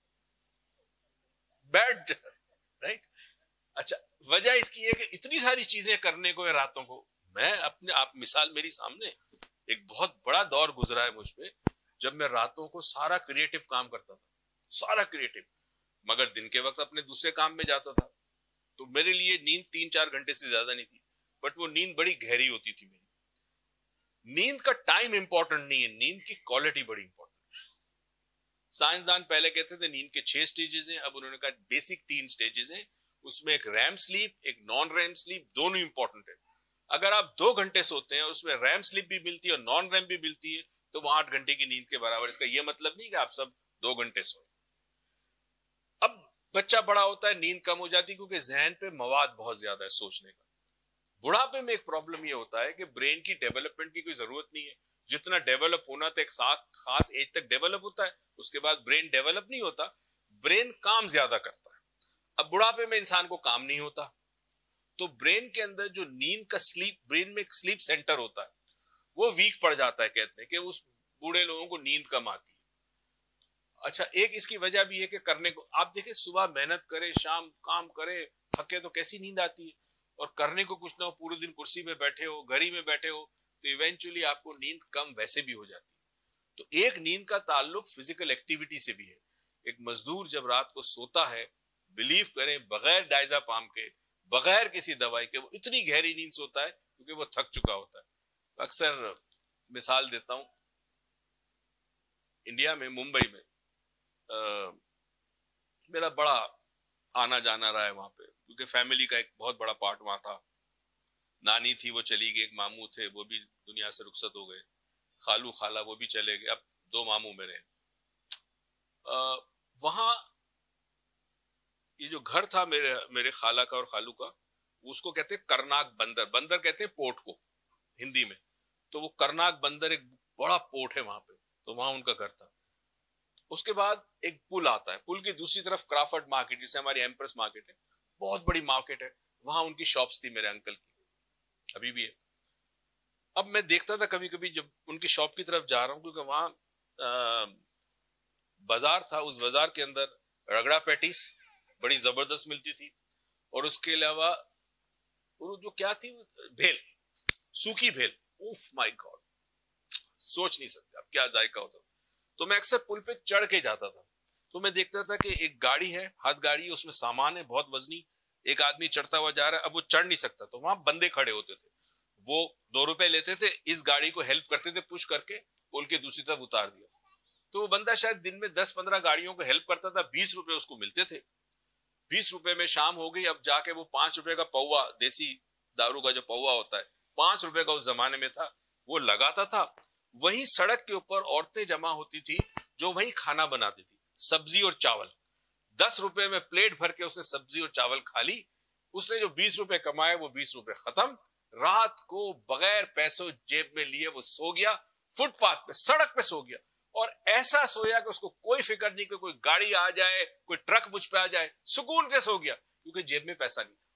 बैड, राइट। अच्छा, वजह इसकी है कि इतनी सारी चीजें करने को है रातों को। मैं अपने आप मिसाल मेरी सामने, एक बहुत बड़ा दौर गुजरा है मुझ पे जब मैं रातों को सारा क्रिएटिव काम करता था, सारा क्रिएटिव, मगर दिन के वक्त अपने दूसरे काम में जाता था। तो मेरे लिए नींद तीन चार घंटे से ज्यादा नहीं थी, बट वो नींद बड़ी गहरी होती थी मेरी। नींद का टाइम इंपॉर्टेंट नहीं है, नींद की क्वालिटी बड़ी इंपॉर्टेंट है। साइंसदान पहले कहते थे नींद के छह स्टेजेस हैं, अब उन्होंने कहा बेसिक तीन स्टेजेस हैं। उसमें एक रैम स्लीप, एक नॉन रैम स्लीप, दोनों इंपॉर्टेंट है। अगर आप दो घंटे सोते हैं और उसमें रैम स्लीप भी मिलती है और नॉन रैम भी मिलती है तो वो आठ घंटे की नींद के बराबर। इसका यह मतलब नहीं कि आप सब दो घंटे सोए। अब बच्चा बड़ा होता है, नींद कम हो जाती है क्योंकि जहन पे मवाद बहुत ज्यादा है सोचने का। बुढ़ापे में एक प्रॉब्लम यह होता है कि ब्रेन की डेवलपमेंट की कोई जरूरत नहीं है। जितना डेवलप होना तो एक खास एज तक डेवलप होता है, उसके बाद ब्रेन डेवलप नहीं होता, ब्रेन काम ज्यादा करता है। अब बुढ़ापे में इंसान को काम नहीं होता, तो ब्रेन के अंदर जो नींद का स्लीप, ब्रेन में एक स्लीप सेंटर होता है, वो वीक पड़ जाता है। कहते हैं कि उस बूढ़े लोगों को नींद कम आती है। अच्छा, एक इसकी वजह भी है कि करने को, आप देखें सुबह मेहनत करे, शाम काम करे, थके तो कैसी नींद आती है, और करने को कुछ ना हो, पूरे दिन कुर्सी में बैठे हो, घड़ी में बैठे हो, तो इवेंचुअली आपको नींद कम वैसे भी हो जाती है। तो एक नींद का ताल्लुक फिजिकल एक्टिविटी से भी है। एक मजदूर जब रात को सोता है, बिलीव करें, बगैर डायज़ापाम के, बगैर किसी दवाई के, वो इतनी गहरी नींद सोता है क्योंकि वो थक चुका होता है। अक्सर मिसाल देता हूं, इंडिया में मुंबई में आ, मेरा बड़ा आना जाना रहा है वहां पे, क्योंकि फैमिली का एक बहुत बड़ा पार्ट वहां था। नानी थी, वो चली गई, एक मामू थे, वो भी दुनिया से रुखसत हो गए, खालू खाला वो भी चले गए, अब दो मामू मेरे। वहां ये जो घर था मेरे मेरे खाला का और खालू का, उसको कहते हैं करनाक बंदर। बंदर कहते हैं पोर्ट को हिंदी में, तो वो करनाक बंदर एक बड़ा पोर्ट है वहां पे, तो वहां उनका घर था। उसके बाद एक पुल आता है, पुल की दूसरी तरफ क्राफर्ड मार्केट, जिसे हमारी एम्प्रेस मार्केट है, बहुत बड़ी मार्केट है, वहां उनकी शॉप्स थी मेरे अंकल की, अभी भी है। अब मैं देखता था कभी कभी जब उनकी शॉप की तरफ जा रहा हूं, क्योंकि वहां बाजार था, उस बाजार के अंदर रगड़ा पैटीज बड़ी जबरदस्त मिलती थी, और उसके अलावा जो क्या थी, भेल, सूखी भेल, उफ माय गॉड, सोच नहीं सकते अब क्या जायका होता। तो मैं अक्सर पुल पे चढ़ के जाता था, तो मैं देखता था कि एक गाड़ी है, हाथ गाड़ी, उसमें सामान है बहुत वजनी, एक आदमी चढ़ता हुआ जा रहा है, अब वो चढ़ नहीं सकता, तो वहां बंदे खड़े होते थे, वो दो रुपए लेते थे, इस गाड़ी को हेल्प करते थे, पुश करके पुल के दूसरी तरफ उतार दिया। तो वो बंदा शायद दिन में दस पंद्रह गाड़ियों को हेल्प करता था, बीस रुपए उसको मिलते थे। बीस रुपए में शाम हो गई, अब जाके वो पांच रुपए का पौवा, देसी दारू का जो पौवा होता है, पांच रुपए का उस जमाने में था, वो लगाता था। वहीं सड़क के ऊपर औरतें जमा होती थी जो वहीं खाना बनाती थी, सब्जी और चावल। दस रुपए में प्लेट भर के उसने सब्जी और चावल खा ली। उसने जो बीस रुपए कमाए वो बीस रुपए खत्म। रात को बगैर पैसों जेब में लिए वो सो गया, फुटपाथ पे, सड़क पे सो गया, और ऐसा सोया कि उसको कोई फिक्र नहीं कि कोई गाड़ी आ जाए, कोई ट्रक मुझ पे आ जाए, सुकून से सो गया, क्योंकि जेब में पैसा नहीं था।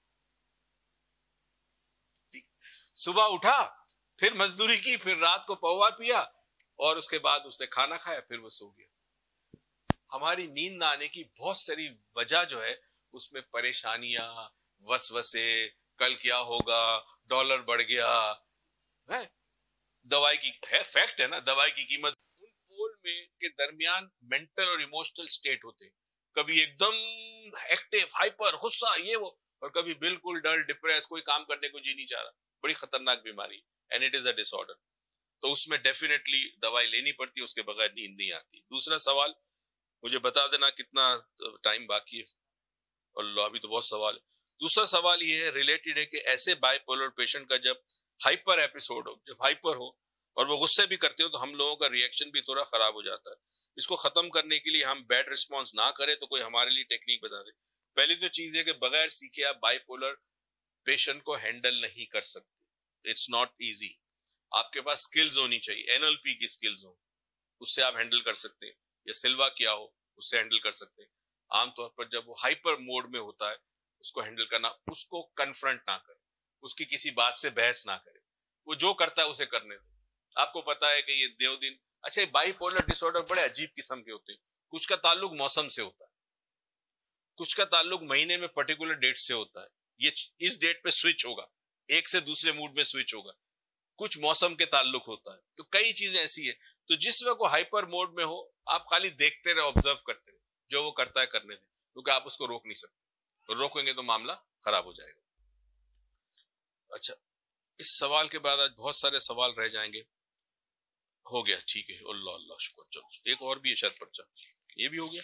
सुबह उठा, फिर मजदूरी की, फिर रात को पौवा पिया, और उसके बाद उसने खाना खाया, फिर वो सो गया। हमारी नींद ना आने की बहुत सारी वजह जो है, उसमें परेशानियां, वसवसे, कल क्या होगा, डॉलर बढ़ गया है, दवाई की है, फैक्ट है ना, दवाई की कीमत। उन पोल में के दरमियान मेंटल और इमोशनल स्टेट होते हैं, कभी एकदम एक्टिव, हाइपर, गुस्सा, ये वो, और कभी बिल्कुल डल, डिप्रेस, कोई काम करने को जी नहीं चाह रहा। बड़ी खतरनाक बीमारी, and it is a disorder. तो उसमें डेफिनेटली दवाई लेनी पड़ती है, उसके बगैर नींद नहीं आती। दूसरा सवाल, मुझे बता देना कितना टाइम बाकी है, और अभी तो बहुत सवाल है। दूसरा सवाल ये है, रिलेटेड है कि ऐसे बाइपोलर पेशेंट का जब हाइपर एपिसोड हो, जब हाइपर हो और वो गुस्से भी करते हो तो हम लोगों का रिएक्शन भी थोड़ा खराब हो जाता है। इसको खत्म करने के लिए हम बैड रिस्पॉन्स ना करें तो कोई हमारे लिए टेक्निक बता दे। पहली तो चीज है कि बगैर सीखे आप बाइपोलर पेशेंट को हैंडल नहीं कर सकते। It's not easy. आपके पास स्किल्स होनी चाहिए, एनएलपी की स्किल्स हो, उससे आप हैंडल कर सकते हैं, या सिल्वा किया हो उससे हैंडल कर सकते हैं। आमतौर पर जब वो हाइपर मोड में होता है उसको हैंडल करना, उसको कन्फ्रंट ना करें, उसकी किसी बात से बहस ना करें, वो जो करता है उसे करने दो। आपको पता है कि ये देवदिन, अच्छा बाइपोलर डिसऑर्डर बड़े अजीब किस्म के होते हैं। कुछ का ताल्लुक मौसम से होता है, कुछ का ताल्लुक महीने में पर्टिकुलर डेट से होता है, ये इस डेट पे स्विच होगा, एक से दूसरे मूड में स्विच होगा। कुछ मौसम के ताल्लुक होता है, तो कई चीजें ऐसी है। तो जिस वक्त वो हाइपर मोड में हो आप खाली देखते रहे, ऑब्जर्व करते रहे, जो वो करता है करने दें, क्योंकि आप उसको रोक नहीं सकते, तो रोकेंगे तो मामला खराब हो जाएगा। अच्छा, इस सवाल के बाद आज बहुत सारे सवाल रह जाएंगे। हो गया, ठीक है, अल्लाह अल्लाह शुक्र। चलो एक और भी है शायद पर्चा, ये भी हो गया,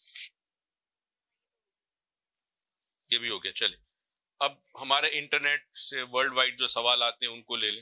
ये भी हो गया। चले अब हमारे इंटरनेट से वर्ल्ड वाइड जो सवाल आते हैं उनको ले लें।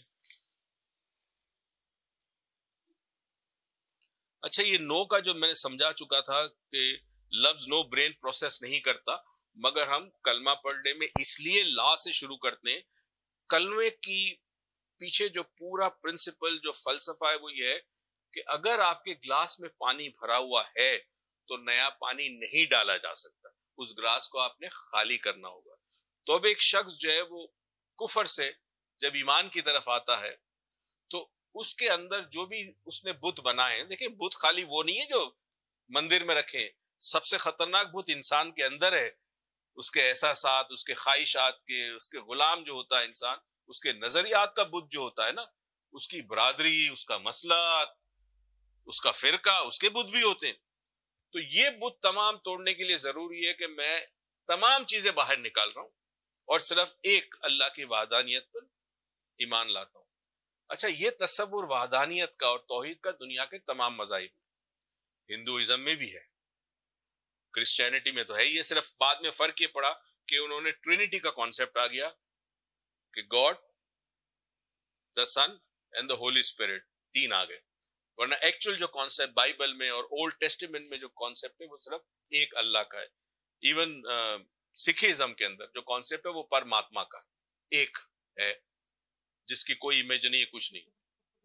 अच्छा, ये नो का जो मैंने समझा चुका था कि लफ्ज नो ब्रेन प्रोसेस नहीं करता, मगर हम कलमा पढ़ने में इसलिए ला से शुरू करते हैं। कलमे की पीछे जो पूरा प्रिंसिपल, जो फलसफा है, वो ये है कि अगर आपके ग्लास में पानी भरा हुआ है तो नया पानी नहीं डाला जा सकता, उस ग्लास को आपने खाली करना होगा। तो अब एक शख्स जो है वो कुफर से जब ईमान की तरफ आता है तो उसके अंदर जो भी उसने बुत बनाए, देखिए बुत खाली वो नहीं है जो मंदिर में रखे, सबसे खतरनाक बुत इंसान के अंदर है। उसके एहसासात, उसके ख्वाहिशात के, उसके गुलाम जो होता है इंसान, उसके नजरियात का बुत जो होता है ना, उसकी बरादरी, उसका मसलक, उसका फिरका, उसके बुत भी होते हैं। तो ये बुत तमाम तोड़ने के लिए जरूरी है कि मैं तमाम चीजें बाहर निकाल रहा हूं और सिर्फ एक अल्लाह की वाहदानियत पर ईमान लाता हूं। अच्छा, ये तस्वुर वाहदानियत का और तौहीद का दुनिया के तमाम मज़ाहिब, हिंदुइज्म में भी है, क्रिश्चियनिटी में तो है। ये सिर्फ बाद में फर्क ये पड़ा कि उन्होंने ट्रिनिटी का कॉन्सेप्ट आ गया कि God, the Son and the Holy Spirit, तीन आ गए। वरना एक्चुअल जो कॉन्सेप्ट बाइबल में और ओल्ड टेस्टामेंट में जो कॉन्सेप्ट है वो सिर्फ एक अल्लाह का है। इवन सिखिज्म के अंदर जो कॉन्सेप्ट है वो परमात्मा का एक है, जिसकी कोई इमेज नहीं है, कुछ नहीं।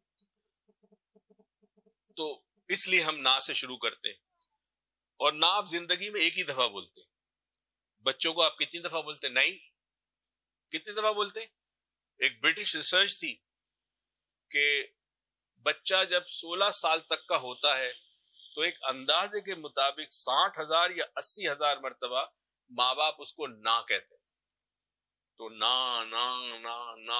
तो इसलिए हम ना से शुरू करते हैं। और ना आप जिंदगी में एक ही दफा बोलते हैं। बच्चों को आप कितनी दफा बोलते हैं? नहीं, कितनी दफा बोलते हैं? एक ब्रिटिश रिसर्च थी कि बच्चा जब सोलह साल तक का होता है तो एक अंदाजे के मुताबिक साठ हजार या अस्सी हजार मरतबा माँ बाप उसको ना कहते हैं। तो ना ना ना ना।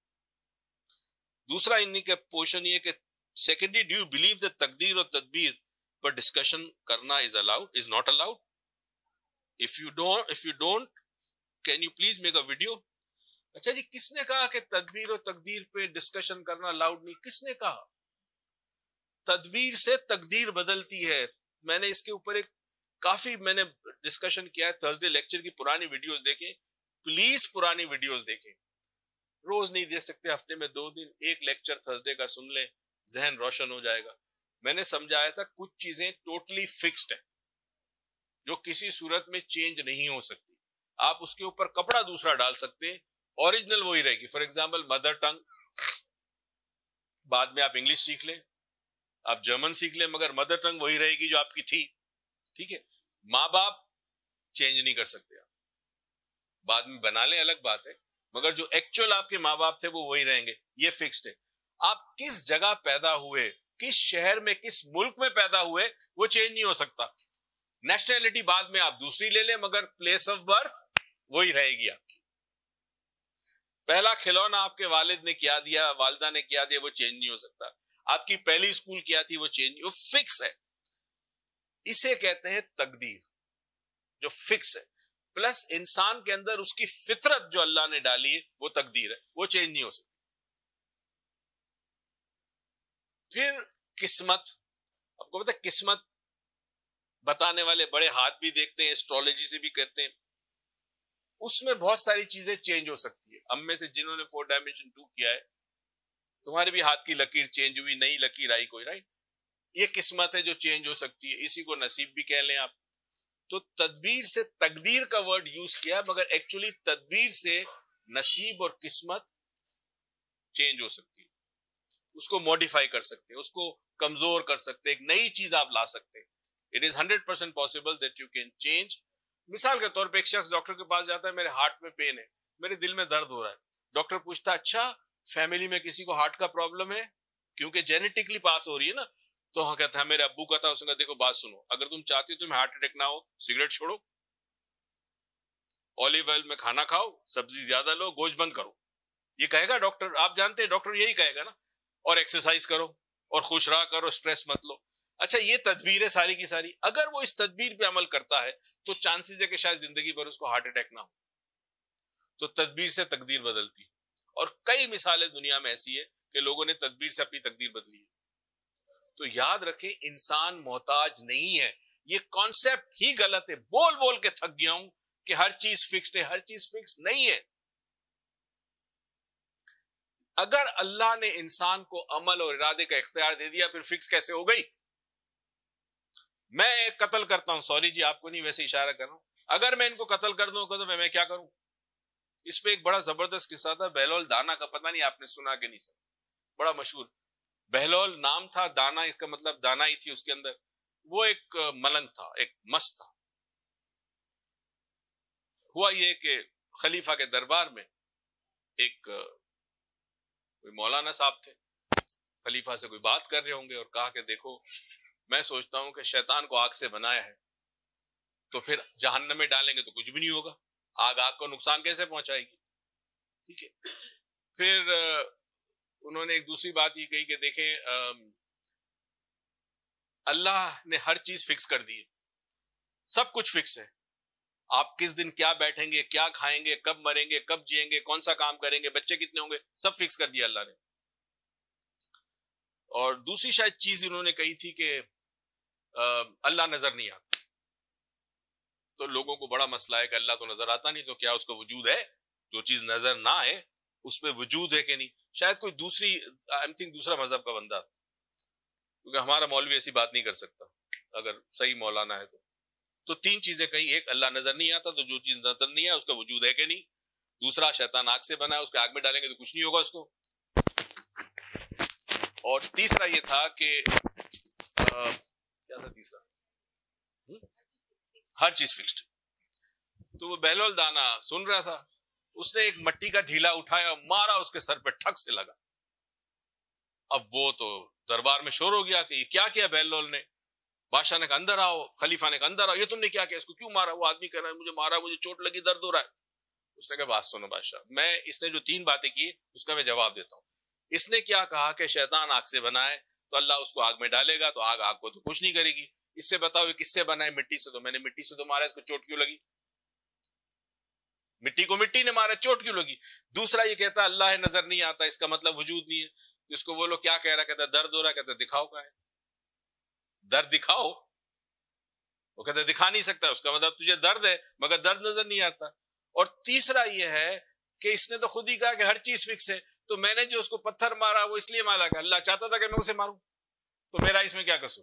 दूसरा इन्हीं के पोर्शन ये कि secondary, do you believe the तकदीर और तदबीर पर डिस्कशन करना is allowed, is not allowed? If you don't if you don't can you please make a video? अच्छा जी, किसने कहा कि तदबीर और तकदीर पे डिस्कशन करना अलाउड नहीं? किसने कहा? तदबीर से तकदीर बदलती है। मैंने इसके ऊपर एक काफी मैंने डिस्कशन किया है। थर्सडे लेक्चर की पुरानी वीडियोस देखें, प्लीज पुरानी वीडियोस देखें। रोज नहीं दे सकते, हफ्ते में दो दिन एक लेक्चर थर्सडे का सुन ले, जहन रोशन हो जाएगा। मैंने समझाया था कुछ चीजें टोटली फिक्स्ड है जो किसी सूरत में चेंज नहीं हो सकती। आप उसके ऊपर कपड़ा दूसरा डाल सकते हैं, ओरिजिनल वही रहेगी। फॉर एग्जाम्पल मदर टंग, बाद में आप इंग्लिश सीख लें, आप जर्मन सीख लें, मगर मदर टंग वही रहेगी जो आपकी थी। ठीक है, माँ बाप चेंज नहीं कर सकते आप, बाद में बना लें अलग बात है, मगर जो एक्चुअल आपके माँ बाप थे वो वही रहेंगे, ये फिक्स्ड है। आप किस जगह पैदा हुए, किस शहर में, किस मुल्क में पैदा हुए, वो चेंज नहीं हो सकता। नेशनैलिटी बाद में आप दूसरी ले लें, मगर प्लेस ऑफ बर्थ वही रहेगी आपकी। पहला खिलौना आपके वालिद ने क्या दिया, वालिदा ने क्या दिया, वो चेंज नहीं हो सकता। आपकी पहली स्कूल क्या थी, वो चेंज, वो फिक्स है। इसे कहते हैं तकदीर, जो फिक्स है। प्लस इंसान के अंदर उसकी फितरत जो अल्लाह ने डाली है वो तकदीर है, वो चेंज नहीं हो सकती। फिर किस्मत, आपको पता है किस्मत बताने वाले बड़े हाथ भी देखते हैं, एस्ट्रोलॉजी से भी कहते हैं। उसमें बहुत सारी चीजें चेंज हो सकती है। हम में से जिन्होंने फोर डायमेंशन टू किया है तुम्हारे भी हाथ की लकीर चेंज हुई, नई लकीर आई कोई, राइट? ये किस्मत है जो चेंज हो सकती है, इसी को नसीब भी कह लें आप। तो तदबीर से तकदीर का वर्ड यूज किया, मगर एक्चुअली तदबीर से नसीब और किस्मत चेंज हो सकती है, उसको मॉडिफाई कर सकते हैं, उसको कमजोर कर सकते हैं, एक नई चीज आप ला सकते हैं। It is hundred percent possible that you can change. मिसाल के तौर पे एक शख्स डॉक्टर के पास जाता है, मेरे हार्ट में पेन है, मेरे दिल में दर्द हो रहा है। डॉक्टर पूछता है अच्छा फैमिली में किसी को हार्ट का प्रॉब्लम है, क्योंकि जेनेटिकली पास हो रही है ना। तो हाँ कहता है, मेरे अब्बू का था, उसने कहा देखो बात सुनो, अगर तुम चाहती हो तुम्हें हार्ट अटैक ना हो, सिगरेट छोड़ो, ऑलिव ऑयल में खाना खाओ, सब्जी ज्यादा लो, गोश्त बंद करो। ये कहेगा डॉक्टर, आप जानते हैं डॉक्टर यही कहेगा ना। और एक्सरसाइज करो और खुश रहा करो, स्ट्रेस मत लो। अच्छा ये तदबीर है सारी की सारी, अगर वो इस तदबीर पे अमल करता है तो चांसेस है कि शायद जिंदगी भर उसको हार्ट अटैक ना हो। तो तदबीर से तकदीर बदलती है, और कई मिसालें दुनिया में ऐसी है कि लोगों ने तदबीर से अपनी तकदीर बदली है। तो याद रखें, इंसान मोहताज नहीं है, ये कॉन्सेप्ट ही गलत है। बोल बोल के थक गया हूं कि हर चीज फिक्स्ड है, हर चीज फिक्स नहीं है। अगर अल्लाह ने इंसान को अमल और इरादे का इख्तियार दे दिया, फिर फिक्स कैसे हो गई? मैं कत्ल करता हूं, सॉरी जी आपको नहीं, वैसे इशारा कर रहा हूं, अगर मैं इनको कत्ल कर दूं तो मैं, मैं क्या करूं? इस पे एक बड़ा जबरदस्त किस्सा था बहलोल दाना का, पता नहीं आपने सुना कि नहीं सर, बड़ा मशहूर। बहलोल नाम था, दाना इसका मतलब दाना ही थी उसके अंदर। वो एक मलंग था, एक मस्त था। हुआ ये कि खलीफा के दरबार में एक कोई मौलाना साहब थे, खलीफा से कोई बात कर रहे होंगे और कहा कि देखो मैं सोचता हूं कि शैतान को आग से बनाया है, तो फिर जहन्नम में डालेंगे तो कुछ भी नहीं होगा, आग आग को नुकसान कैसे पहुंचाएगी? ठीक है। फिर उन्होंने एक दूसरी बात ये कही कि देखें अल्लाह ने हर चीज फिक्स कर दी है, सब कुछ फिक्स है। आप किस दिन क्या बैठेंगे, क्या खाएंगे, कब मरेंगे, कब जिएंगे, कौन सा काम करेंगे, बच्चे कितने होंगे, सब फिक्स कर दिया अल्लाह ने। और दूसरी शायद चीज इन्होंने कही थी कि अल्लाह नजर नहीं आता। तो लोगों को बड़ा मसला है कि अल्लाह तो नजर आता नहीं, तो क्या उसका वजूद है? जो चीज नजर ना आए उसमें वजूद है कि नहीं? शायद कोई दूसरी आई थिंक दूसरा मजहब का बंदा, क्योंकि हमारा मौलवी ऐसी बात नहीं कर सकता अगर सही मौलाना है तो। तो तीन चीजें कही, एक अल्लाह नजर नहीं आता, तो जो चीज नजर नहीं है उसका वजूद है कि नहीं। दूसरा शैतान आग से बना है, उसके आग में डालेंगे तो कुछ नहीं होगा उसको। और तीसरा ये था कि क्या था तीसरा? हुँ? हर चीज फिक्स्ड। तो वो बहलोल दाना सुन रहा था, उसने एक मट्टी का ढीला उठाया, मारा, उसके सर पे ठक से लगा। अब वो तो दरबार में शोर हो गया कि ये क्या किया बहलोल ने। बादशाह ने कहा अंदर आओ, खलीफा ने कहा अंदर आओ, ये तुमने क्या किया, इसको क्यों मारा? वो आदमी कह रहा है मुझे मारा, मुझे चोट लगी, दर्द हो रहा है। उसने कहा बात सुनो बादशाह, मैं इसने जो तीन बातें की उसका मैं जवाब देता हूँ। इसने क्या कहा कि शैतान आग से बना है, तो अल्लाह उसको आग में डालेगा, तो आग आग को तो कुछ नहीं करेगी। इससे बताओ ये किससे बना है? मिट्टी से। तो मैंने मिट्टी से तो मारा, इसको चोट क्यों लगी? मिट्टी को मिट्टी ने मारा, चोट क्यों लगी? दूसरा ये कहता अल्लाह है नजर नहीं आता, इसका मतलब वजूद नहीं है। इसको बोलो क्या कह रहा, कहता दर्द हो रहा, कहता दिखाओ क्या है, दर्द दिखाओ। वो कहता दिखा नहीं सकता, उसका मतलब तुझे दर्द है मगर दर्द नजर नहीं आता। और तीसरा ये है कि इसने तो खुद ही कहा कि हर चीज फिक्स है, तो मैंने जो उसको पत्थर मारा वो इसलिए मारा कि अल्लाह चाहता था कि मैं उसे मारूं, तो मेरा इसमें क्या कसूर?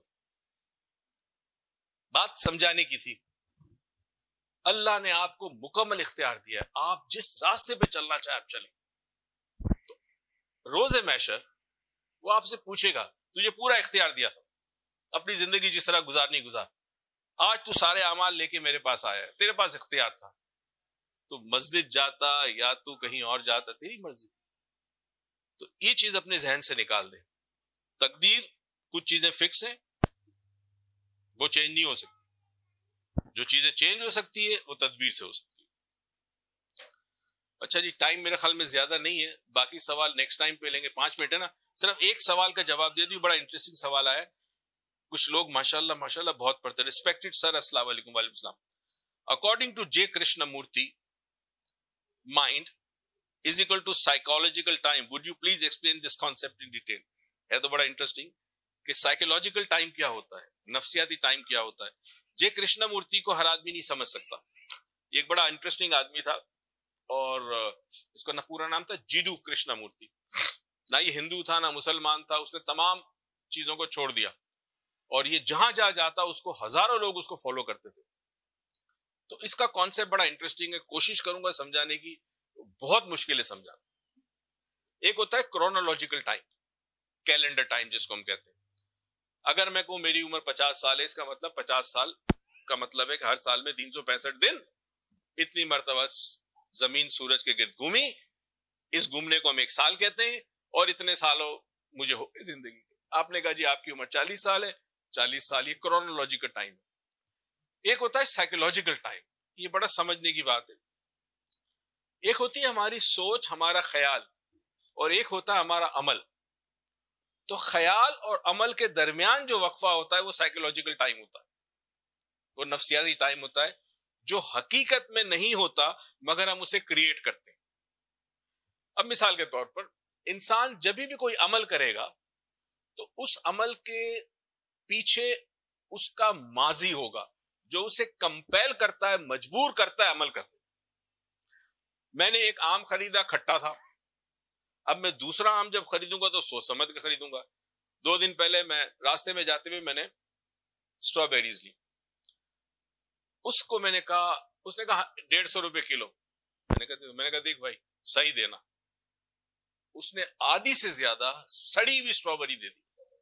बात समझाने की थी। अल्लाह ने आपको मुकम्मल इख्तियार दिया है, आप जिस रास्ते पे चलना चाहे आप चलें। तो रोज़े महशर वो आपसे पूछेगा तुझे पूरा इख्तियार दिया था, अपनी जिंदगी जिस तरह गुजारनी गुजार, आज तू सारे अमाल लेके मेरे पास आया है, तेरे पास इख्तियार था, तो मस्जिद जाता या तू कहीं और जाता, तेरी मर्जी। तो ये चीज अपने जहन से निकाल दे। तकदीर, कुछ चीजें फिक्स हैं, वो चेंज नहीं हो सकती। जो चीजें चेंज हो सकती है वो तदबीर से हो सकती है। अच्छा जी, टाइम मेरे ख्याल में ज्यादा नहीं है, बाकी सवाल नेक्स्ट टाइम पे लेंगे। पांच मिनट है ना, सिर्फ एक सवाल का जवाब दे दूं, बड़ा इंटरेस्टिंग सवाल आया। कुछ लोग माशाल्लाह माशाल्लाह बहुत पढ़ते हैं। रिस्पेक्टेड सर, अस्सलाम वालेकुम। वालेकुम सलाम। According to J Krishnamurti, mind is equal to psychological time, would you please explain this concept in detail? है तो बड़ा इंटरेस्टिंग कि साइकोलॉजिकल टाइम क्या होता है, नफ्सियाती टाइम क्या होता है। जे कृष्णमूर्ति को हर आदमी नहीं समझ सकता। एक बड़ा इंटरेस्टिंग आदमी था और इसका ना पूरा नाम था जीडू कृष्णमूर्ति। ना ये हिंदू था ना मुसलमान था, उसने तमाम चीजों को छोड़ दिया और ये जहां जहां जाता उसको हजारों लोग उसको फॉलो करते थे। तो इसका कॉन्सेप्ट बड़ा इंटरेस्टिंग है, कोशिश करूंगा समझाने की, बहुत मुश्किल है समझाना। एक होता है क्रोनोलॉजिकल टाइम, कैलेंडर टाइम जिसको हम कहते हैं। अगर मैं कहूं मेरी उम्र पचास साल है, इसका मतलब पचास साल का मतलब है कि हर साल में तीन सौ पैंसठ दिन, इतनी मरतबा जमीन सूरज के गिर्द घूमी, इस घूमने को हम एक साल कहते हैं, और इतने सालों मुझे हो गई जिंदगी। आपने कहा जी आपकी उम्र चालीस साल है, चालीस साल, ये क्रोनोलॉजिकल टाइम है। एक होता है साइकोलॉजिकल टाइम, ये बड़ा समझने की बात है। एक होती है हमारी सोच, हमारा ख्याल, और एक होता है हमारा अमल। तो ख्याल और अमल के दरमियान जो वक्फा होता है वो साइकोलॉजिकल टाइम होता है, वो नफ्सियाती टाइम होता है, जो हकीकत में नहीं होता मगर हम उसे क्रिएट करते हैं। अब मिसाल के तौर पर इंसान जब भी कोई अमल करेगा तो उस अमल के पीछे उसका माजी होगा जो उसे कंपेल करता है, मजबूर करता है अमल करने। मैंने एक आम खरीदा, खट्टा था, अब मैं दूसरा आम जब खरीदूंगा तो सोच समझ के खरीदूंगा। दो दिन पहले मैं रास्ते में जाते हुए मैंने स्ट्रॉबेरीज ली, उसको मैंने कहा, उसने कहा डेढ़ सौ रुपए किलो। मैंने कहा मैंने कहा देख भाई सही देना। उसने आधी से ज्यादा सड़ी हुई स्ट्रॉबेरी दे दी।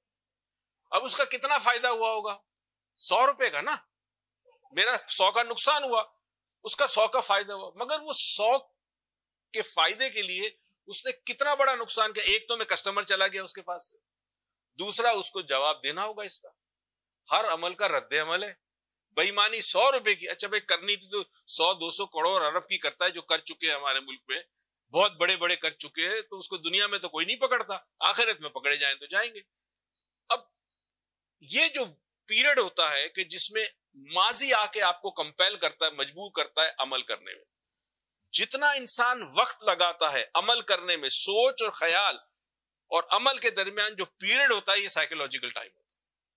अब उसका कितना फायदा हुआ होगा? सौ रुपए का ना, मेरा सौ का नुकसान हुआ, उसका सौ का फायदा हुआ। मगर वो सौ के फायदे के लिए उसने कितना बड़ा नुकसान किया। एक तो मैं कस्टमर चला गया उसके पास से, दूसरा उसको जवाब देना होगा इसका। हर अमल का रद्द अमल है। बेईमानी सौ रुपए की, अच्छा भाई करनी थी तो सौ दो सौ करोड़ अरब की करता है, जो कर चुके हैं हमारे मुल्क में, बहुत बड़े बड़े कर चुके हैं, तो उसको दुनिया में तो कोई नहीं पकड़ता, आखिरत में पकड़े जाएं तो जाएंगे। अब ये जो पीरियड होता है कि जिसमें माजी आके आपको कंपेल करता है, मजबूर करता है अमल करने में, जितना इंसान वक्त लगाता है अमल करने में, सोच और ख्याल और अमल के दरमियान जो पीरियड होता है, ये साइकोलॉजिकल टाइम है।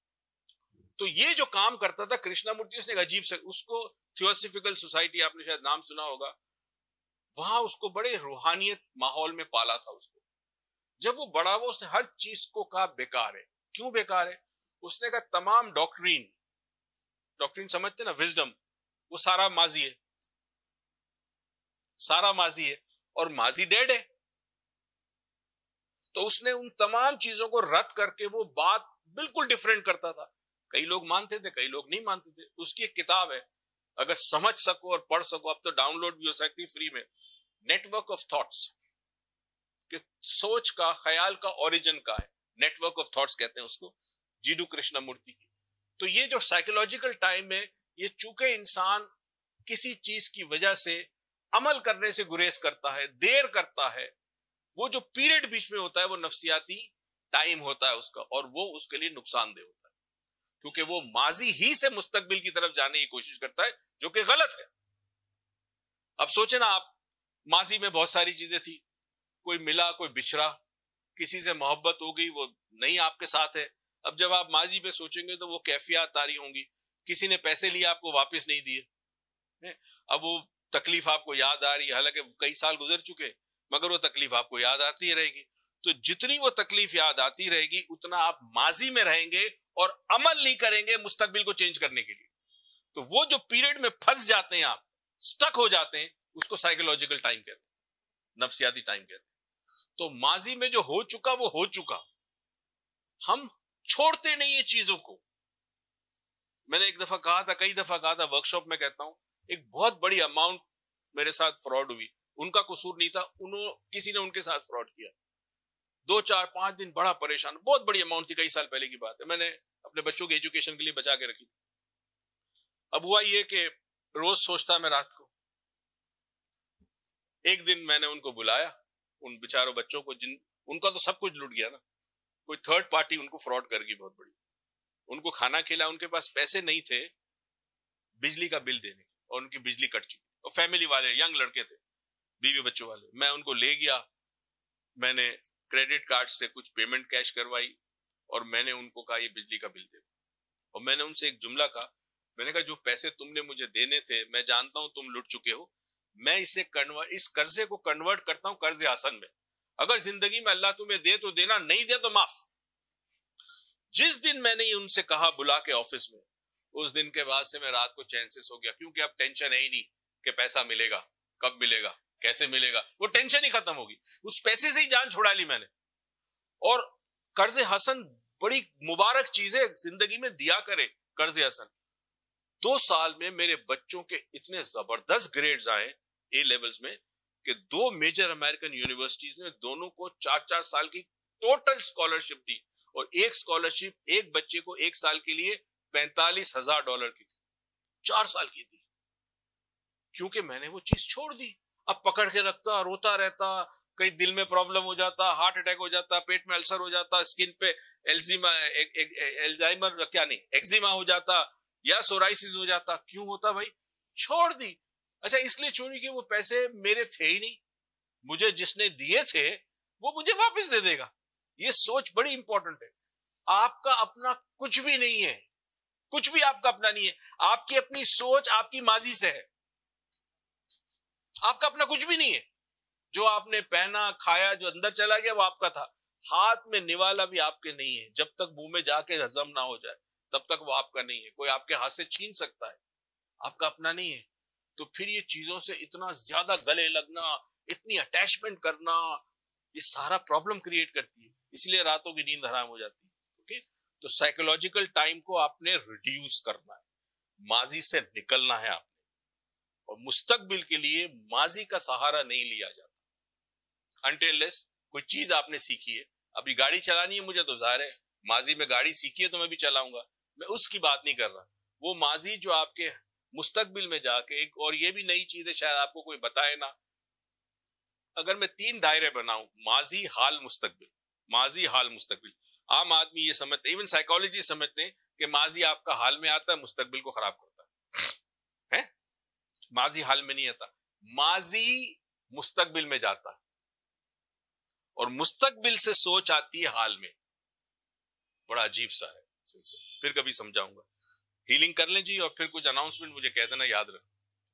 तो ये जो काम करता था कृष्णमूर्ति, उसने एक अजीब से, उसको थियोसॉफिकल सोसाइटी, आपने शायद नाम सुना होगा, वहां उसको बड़े रूहानियत माहौल में पाला था उसको। जब वो बड़ा हुआ उसने हर चीज को कहा बेकार है। क्यों बेकार है? उसने कहा तमाम डॉक्ट्रीन, डॉक्ट्रीन समझते ना, विजडम, वो सारा माजी है, सारा माजी है और माजी डेड है। तो उसने उन तमाम चीजों को रद्द करके वो बात बिल्कुल डिफरेंट करता था। कई लोग मानते थे, कई लोग नहीं मानते थे। उसकी एक किताब है, अगर समझ सको और पढ़ सको, अब तो डाउनलोड भी हो सकती है फ्री में, नेटवर्क ऑफ थॉट्स, कि सोच का, ख्याल का ओरिजिन का है, नेटवर्क ऑफ थॉट्स कहते हैं उसको, जीडू कृष्णमूर्ति की। तो ये जो साइकोलॉजिकल टाइम है, ये चूंकि इंसान किसी चीज की वजह से अमल करने से गुरेज करता है, देर करता है, वो जो पीरियड बीच में होता है वो नफ्सियाती टाइम होता है उसका, और वो उसके लिए नुकसानदेह होता है, क्योंकि वो माजी ही से मुस्तकबिल की तरफ जाने की कोशिश करता है, जो कि गलत है। अब सोचे ना आप, माजी में बहुत सारी चीजें थी, कोई मिला, कोई बिछड़ा, किसी से मोहब्बत हो गई, वो नहीं आपके साथ है। अब जब आप माजी पे सोचेंगे तो वो कैफियत तारी होंगी, किसी ने पैसे लिए आपको वापस नहीं दिए, अब वो तकलीफ आपको याद आ रही है, हालांकि कई साल गुजर चुके, मगर वो तकलीफ आपको याद आती रहेगी। तो जितनी वो तकलीफ याद आती रहेगी उतना आप माजी में रहेंगे और अमल नहीं करेंगे मुस्तकबिल को चेंज करने के लिए। तो वो जो पीरियड में फंस जाते हैं आप, स्टक हो जाते हैं, उसको साइकोलॉजिकल टाइम कहते हैं, नफ्सियाती टाइम कहते हैं। तो माजी में जो हो चुका वो हो चुका, हम छोड़ते नहीं है चीजों को। मैंने एक दफा कहा था, कई दफा कहा था, वर्कशॉप में कहता हूं, एक बहुत बड़ी अमाउंट मेरे साथ फ्रॉड हुई, उनका कसूर नहीं था, उन्होंने, किसी ने उनके साथ फ्रॉड किया। दो चार पांच दिन बड़ा परेशान, बहुत बड़ी अमाउंट थी, कई साल पहले की बात है, मैंने अपने बच्चों के एजुकेशन के लिए बचा के रखी। अब हुआ ये कि रोज सोचता मैं रात को, एक दिन मैंने उनको बुलाया, उन बेचारों बच्चों को, जिन उनका तो सब कुछ लूट गया ना, कोई थर्ड पार्टी उनको फ्रॉड कर गई बहुत बड़ी, उनको खाना खिला, उनके पास पैसे नहीं थे बिजली का बिल देने, और उनकी बिजली कट चुकी, और फैमिली वाले यंग लड़के थे, बीवी बच्चों वाले। मैं उनको ले गया, मैंने क्रेडिट कार्ड से कुछ पेमेंट कैश करवाई, और मैंने उनको कहा ये बिजली का बिल दे दो। और मैंने उनसे एक जुमला कहा, मैंने कहा जो पैसे तुमने मुझे देने थे, मैं जानता हूं तुम लुट चुके हो, मैं इसे कन्वर्ट, इस कर्जे को कन्वर्ट करता हूं कर्ज हसन में, अगर जिंदगी में अल्लाह तुम्हें दे तो देना, नहीं दे तो माफ। जिस दिन मैंने उनसे कहा बुला के ऑफिस में, उस दिन के बाद से मैं रात को चैन से सो गया, क्योंकि अब टेंशन है ही नहीं कि पैसा मिलेगा, कब मिलेगा, कैसे मिलेगा, वो टेंशन ही खत्म होगी। उस पैसे से ही जान छुड़ा ली मैंने। और कर्ज हसन बड़ी मुबारक चीज है, जिंदगी में दिया करे कर्ज हसन। दो साल में मेरे बच्चों के इतने जबरदस्त ग्रेड्स आए ए लेवल्स में कि दो मेजर अमेरिकन यूनिवर्सिटीज ने दोनों को चार चार साल की टोटल स्कॉलरशिप दी, और एक स्कॉलरशिप एक बच्चे को एक साल के लिए पैंतालीस हजार डॉलर की थी, चार साल की थी। क्योंकि मैंने वो चीज छोड़ दी। अब पकड़ के रखता, रोता रहता, कहीं दिल में प्रॉब्लम हो जाता, हार्ट अटैक हो जाता, पेट में अल्सर हो जाता, स्किन पे एल्जीमा एल्जाइमर क्या नहीं एक्जिमा हो जाता, या सोराइसिस हो जाता। क्यों होता भाई? छोड़ दी। अच्छा, इसलिए छोड़ी कि वो पैसे मेरे थे ही नहीं, मुझे जिसने दिए थे वो मुझे वापस दे देगा। ये सोच बड़ी इंपॉर्टेंट है। आपका अपना कुछ भी नहीं है, कुछ भी आपका अपना नहीं है। आपकी अपनी सोच आपकी माजी से है। आपका अपना कुछ भी नहीं है। जो आपने पहना, खाया, जो अंदर चला गया वो आपका था। हाथ में निवाला भी आपके नहीं है। जब तक मुंह में जाके हजम ना हो जाए तब तक वो आपका नहीं है। कोई आपके हाथ से छीन सकता है, आपका अपना नहीं है। तो फिर ये चीजों से इतना ज्यादा गले लगना, इतनी अटैचमेंट करना, ये सारा प्रॉब्लम क्रिएट करती है। इसलिए रातों की नींद हराम हो जाती है। ओके, तो साइकोलॉजिकल टाइम को आपने रिड्यूस करना है, माजी से निकलना है आपने, और मुस्तकबिल के लिए माजी का सहारा नहीं लिया जाता। अनटिल कोई चीज आपने सीखी है, अभी गाड़ी चलानी है मुझे, तो जाहिर है माजी में गाड़ी सीखी है तो मैं भी चलाऊंगा, मैं उसकी बात नहीं कर रहा। वो माजी जो आपके मुस्तकबिल में जाके एक, और ये भी नई चीज है, शायद आपको कोई बताए ना, अगर मैं तीन दायरे बनाऊं, माजी, हाल, मुस्तकबिल, माजी, हाल, मुस्तकबिल, आम आदमी ये समझते, इवन साइकोलॉजी समझते हैं कि माजी आपका हाल में आता है, मुस्तकबिल को खराब करता है, है? माजी हाल में नहीं आता, माजी मुस्तकबिल में जाता है, और मुस्तकबिल से सोच आती है हाल में। बड़ा अजीब सा है, फिर कभी समझाऊंगा। हीलिंग कर लें जी, और फिर कुछ अनाउंसमेंट मुझे कह देना, याद रख।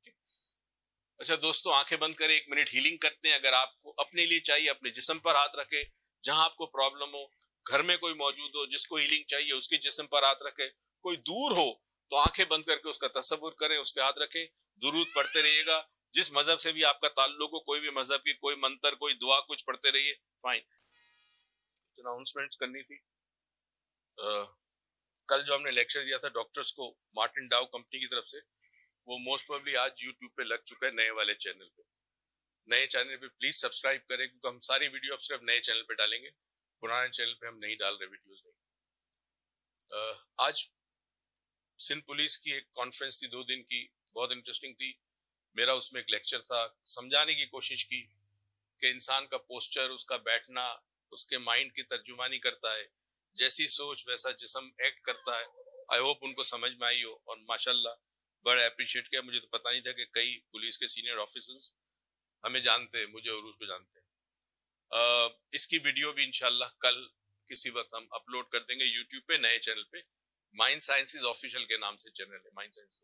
अच्छा दोस्तों, आंखें बंद करें, एक मिनट हीलिंग करते हैं। अगर आपको अपने लिए चाहिए, अपने जिस्म पर हाथ रखे, जहां आपको प्रॉब्लम हो, घर में कोई मौजूद हो जिसको हीलिंग चाहिए, उसके जिस्म पर हाथ रखे। कोई दूर हो तो आंखें बंद करके उसका तसव्वुर करें, उस पर हाथ रखें, दुरूद पढ़ते रहिएगा। जिस मजहब से भी आपका ताल्लुक हो, कोई भी मजहब की कोई मंत्र, कोई दुआ, कुछ पढ़ते रहिए। फाइन। अनाउंसमेंट्स करनी थी। आ, कल जो हमने लेक्चर दिया था डॉक्टर्स को मार्टिन डाउ कंपनी की तरफ से, वो मोस्ट प्रोबेबली आज यूट्यूब पे लग चुका है, नए वाले चैनल पे। नए चैनल पे प्लीज सब्सक्राइब करें, क्योंकि हम सारी वीडियो अब सिर्फ नए चैनल पे डालेंगे, पुराने चैनल पे हम नहीं डाल रहे वीडियोस नहीं। आज सिंध पुलिस की एक कॉन्फ्रेंस थी, दो दिन की, बहुत इंटरेस्टिंग थी। मेरा उसमें एक लेक्चर था, समझाने की कोशिश की कि इंसान का पोस्चर, उसका बैठना, उसके माइंड की तर्जुमानी करता है। जैसी सोच वैसा जिस्म एक्ट करता है। आई होप उनको समझ में आई हो, और माशाल्लाह बड़ा अप्रिशिएट किया। मुझे तो पता नहीं था कि कई पुलिस के सीनियर ऑफिसर्स हमें जानते हैं, मुझे और उसको जानते हैं। uh, इसकी वीडियो भी इंशाल्लाह कल किसी वक्त हम अपलोड कर देंगे यूट्यूब पे, नए चैनल पे। माइंड साइंसेस ऑफिशियल के नाम से चैनल है, माइंड साइंसेस।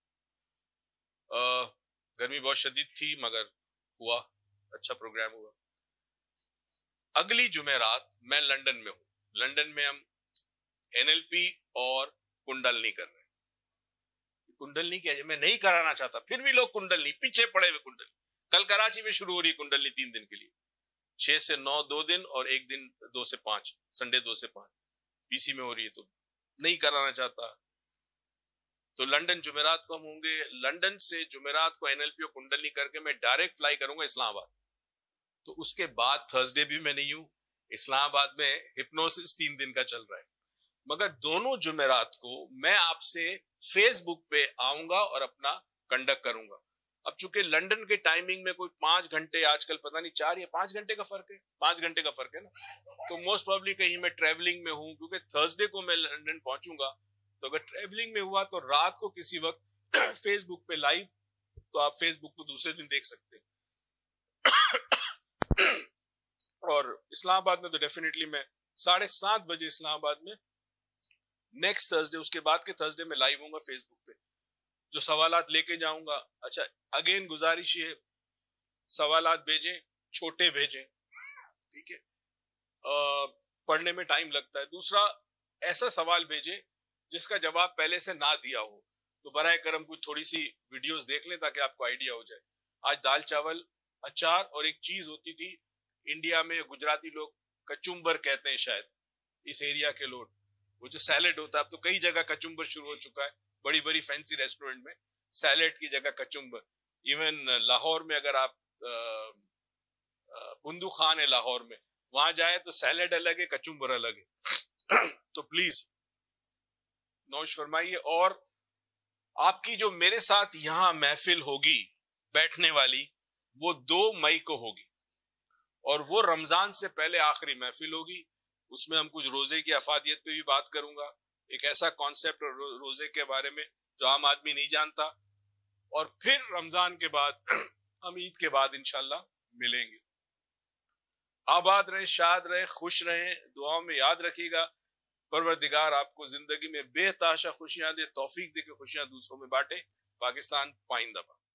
uh, गर्मी बहुत शदीद थी, मगर हुआ, अच्छा प्रोग्राम हुआ। अगली जुमेरात मैं लंदन में हूँ। लंदन में हम एनएलपी और कुंडलनी कर रहे हैं। कुंडलनी क्या है, मैं नहीं कराना चाहता, फिर भी लोग कुंडलनी, पीछे पड़े हुए कुंडलनी। कल कराची में शुरू हो रही है कुंडलनी, तीन दिन के लिए, छह से नौ दो दिन, और एक दिन दो से पांच, संडे दो से पांच पीसी में हो रही है, तो नहीं कराना चाहता। तो लंदन जुमेरात को हम होंगे। लंदन से जुमेरात को एनएलपी और कुंडलनी करके मैं डायरेक्ट फ्लाई करूंगा इस्लामाबाद। तो उसके बाद थर्सडे भी मैं नहीं हूं इस्लामाबाद में, हिप्नोसिस तीन दिन का चल रहा है। मगर दोनों जुमेरात को मैं आपसे फेसबुक पे आऊंगा और अपना कंडक्ट करूंगा। अब चूंकि लंदन के टाइमिंग में कोई पांच घंटे, आजकल पता नहीं चार या पांच घंटे का फर्क है, पांच घंटे का फर्क है ना, तो मोस्ट प्रोबेबली कहीं मैं ट्रेवलिंग में हूं, क्योंकि थर्सडे को मैं लंदन पहुंचूंगा। तो अगर ट्रेवलिंग में हुआ तो रात को किसी वक्त फेसबुक पे लाइव, तो आप फेसबुक को दूसरे दिन देख सकते हैं। और इस्लामाबाद में तो डेफिनेटली मैं साढ़े सात बजे इस्लामाबाद में नेक्स्ट थर्सडे, उसके बाद के थर्सडे में लाइव होऊंगा फेसबुक पे, जो सवालात लेके जाऊंगा। अच्छा, अगेन गुजारिश है, सवालात भेजें, छोटे भेजें, ठीक है, पढ़ने में टाइम लगता है। दूसरा, ऐसा सवाल भेजे जिसका जवाब पहले से ना दिया हो, तो बराए करम कुछ थोड़ी सी वीडियोस देख लें ताकि आपको आइडिया हो जाए। आज दाल चावल अचार और एक चीज होती थी इंडिया में, गुजराती लोग कचुम्बर कहते हैं शायद, इस एरिया के लोग, वो जो सैलेड होता है, अब तो कई जगह कचुम्बर शुरू हो चुका है, बड़ी बड़ी फैंसी रेस्टोरेंट में सैलेड की जगह कचुम्बर। इवन लाहौर में अगर आप बुंदू खान है लाहौर में, वहां जाए तो सैलेड अलग है, कचुम्बर अलग है। तो प्लीज नोश फरमाइए। और आपकी जो मेरे साथ यहाँ महफिल होगी बैठने वाली, वो दो मई को होगी और वो रमजान से पहले आखिरी महफिल होगी। उसमें हम कुछ रोजे की अफादियत पे भी बात करूंगा, एक ऐसा कॉन्सेप्ट रो, रोजे के बारे में जो आम आदमी नहीं जानता। और फिर रमजान के बाद हम ईद के बाद इंशाल्लाह मिलेंगे। आबाद रहें, शाद रहें, खुश रहें, दुआओं में याद रखिएगा। परवरदिगार आपको जिंदगी में बेतहाशा खुशियां दे, तौफीक दे के खुशियां दूसरों में बांटे। पाकिस्तान पाइंदा।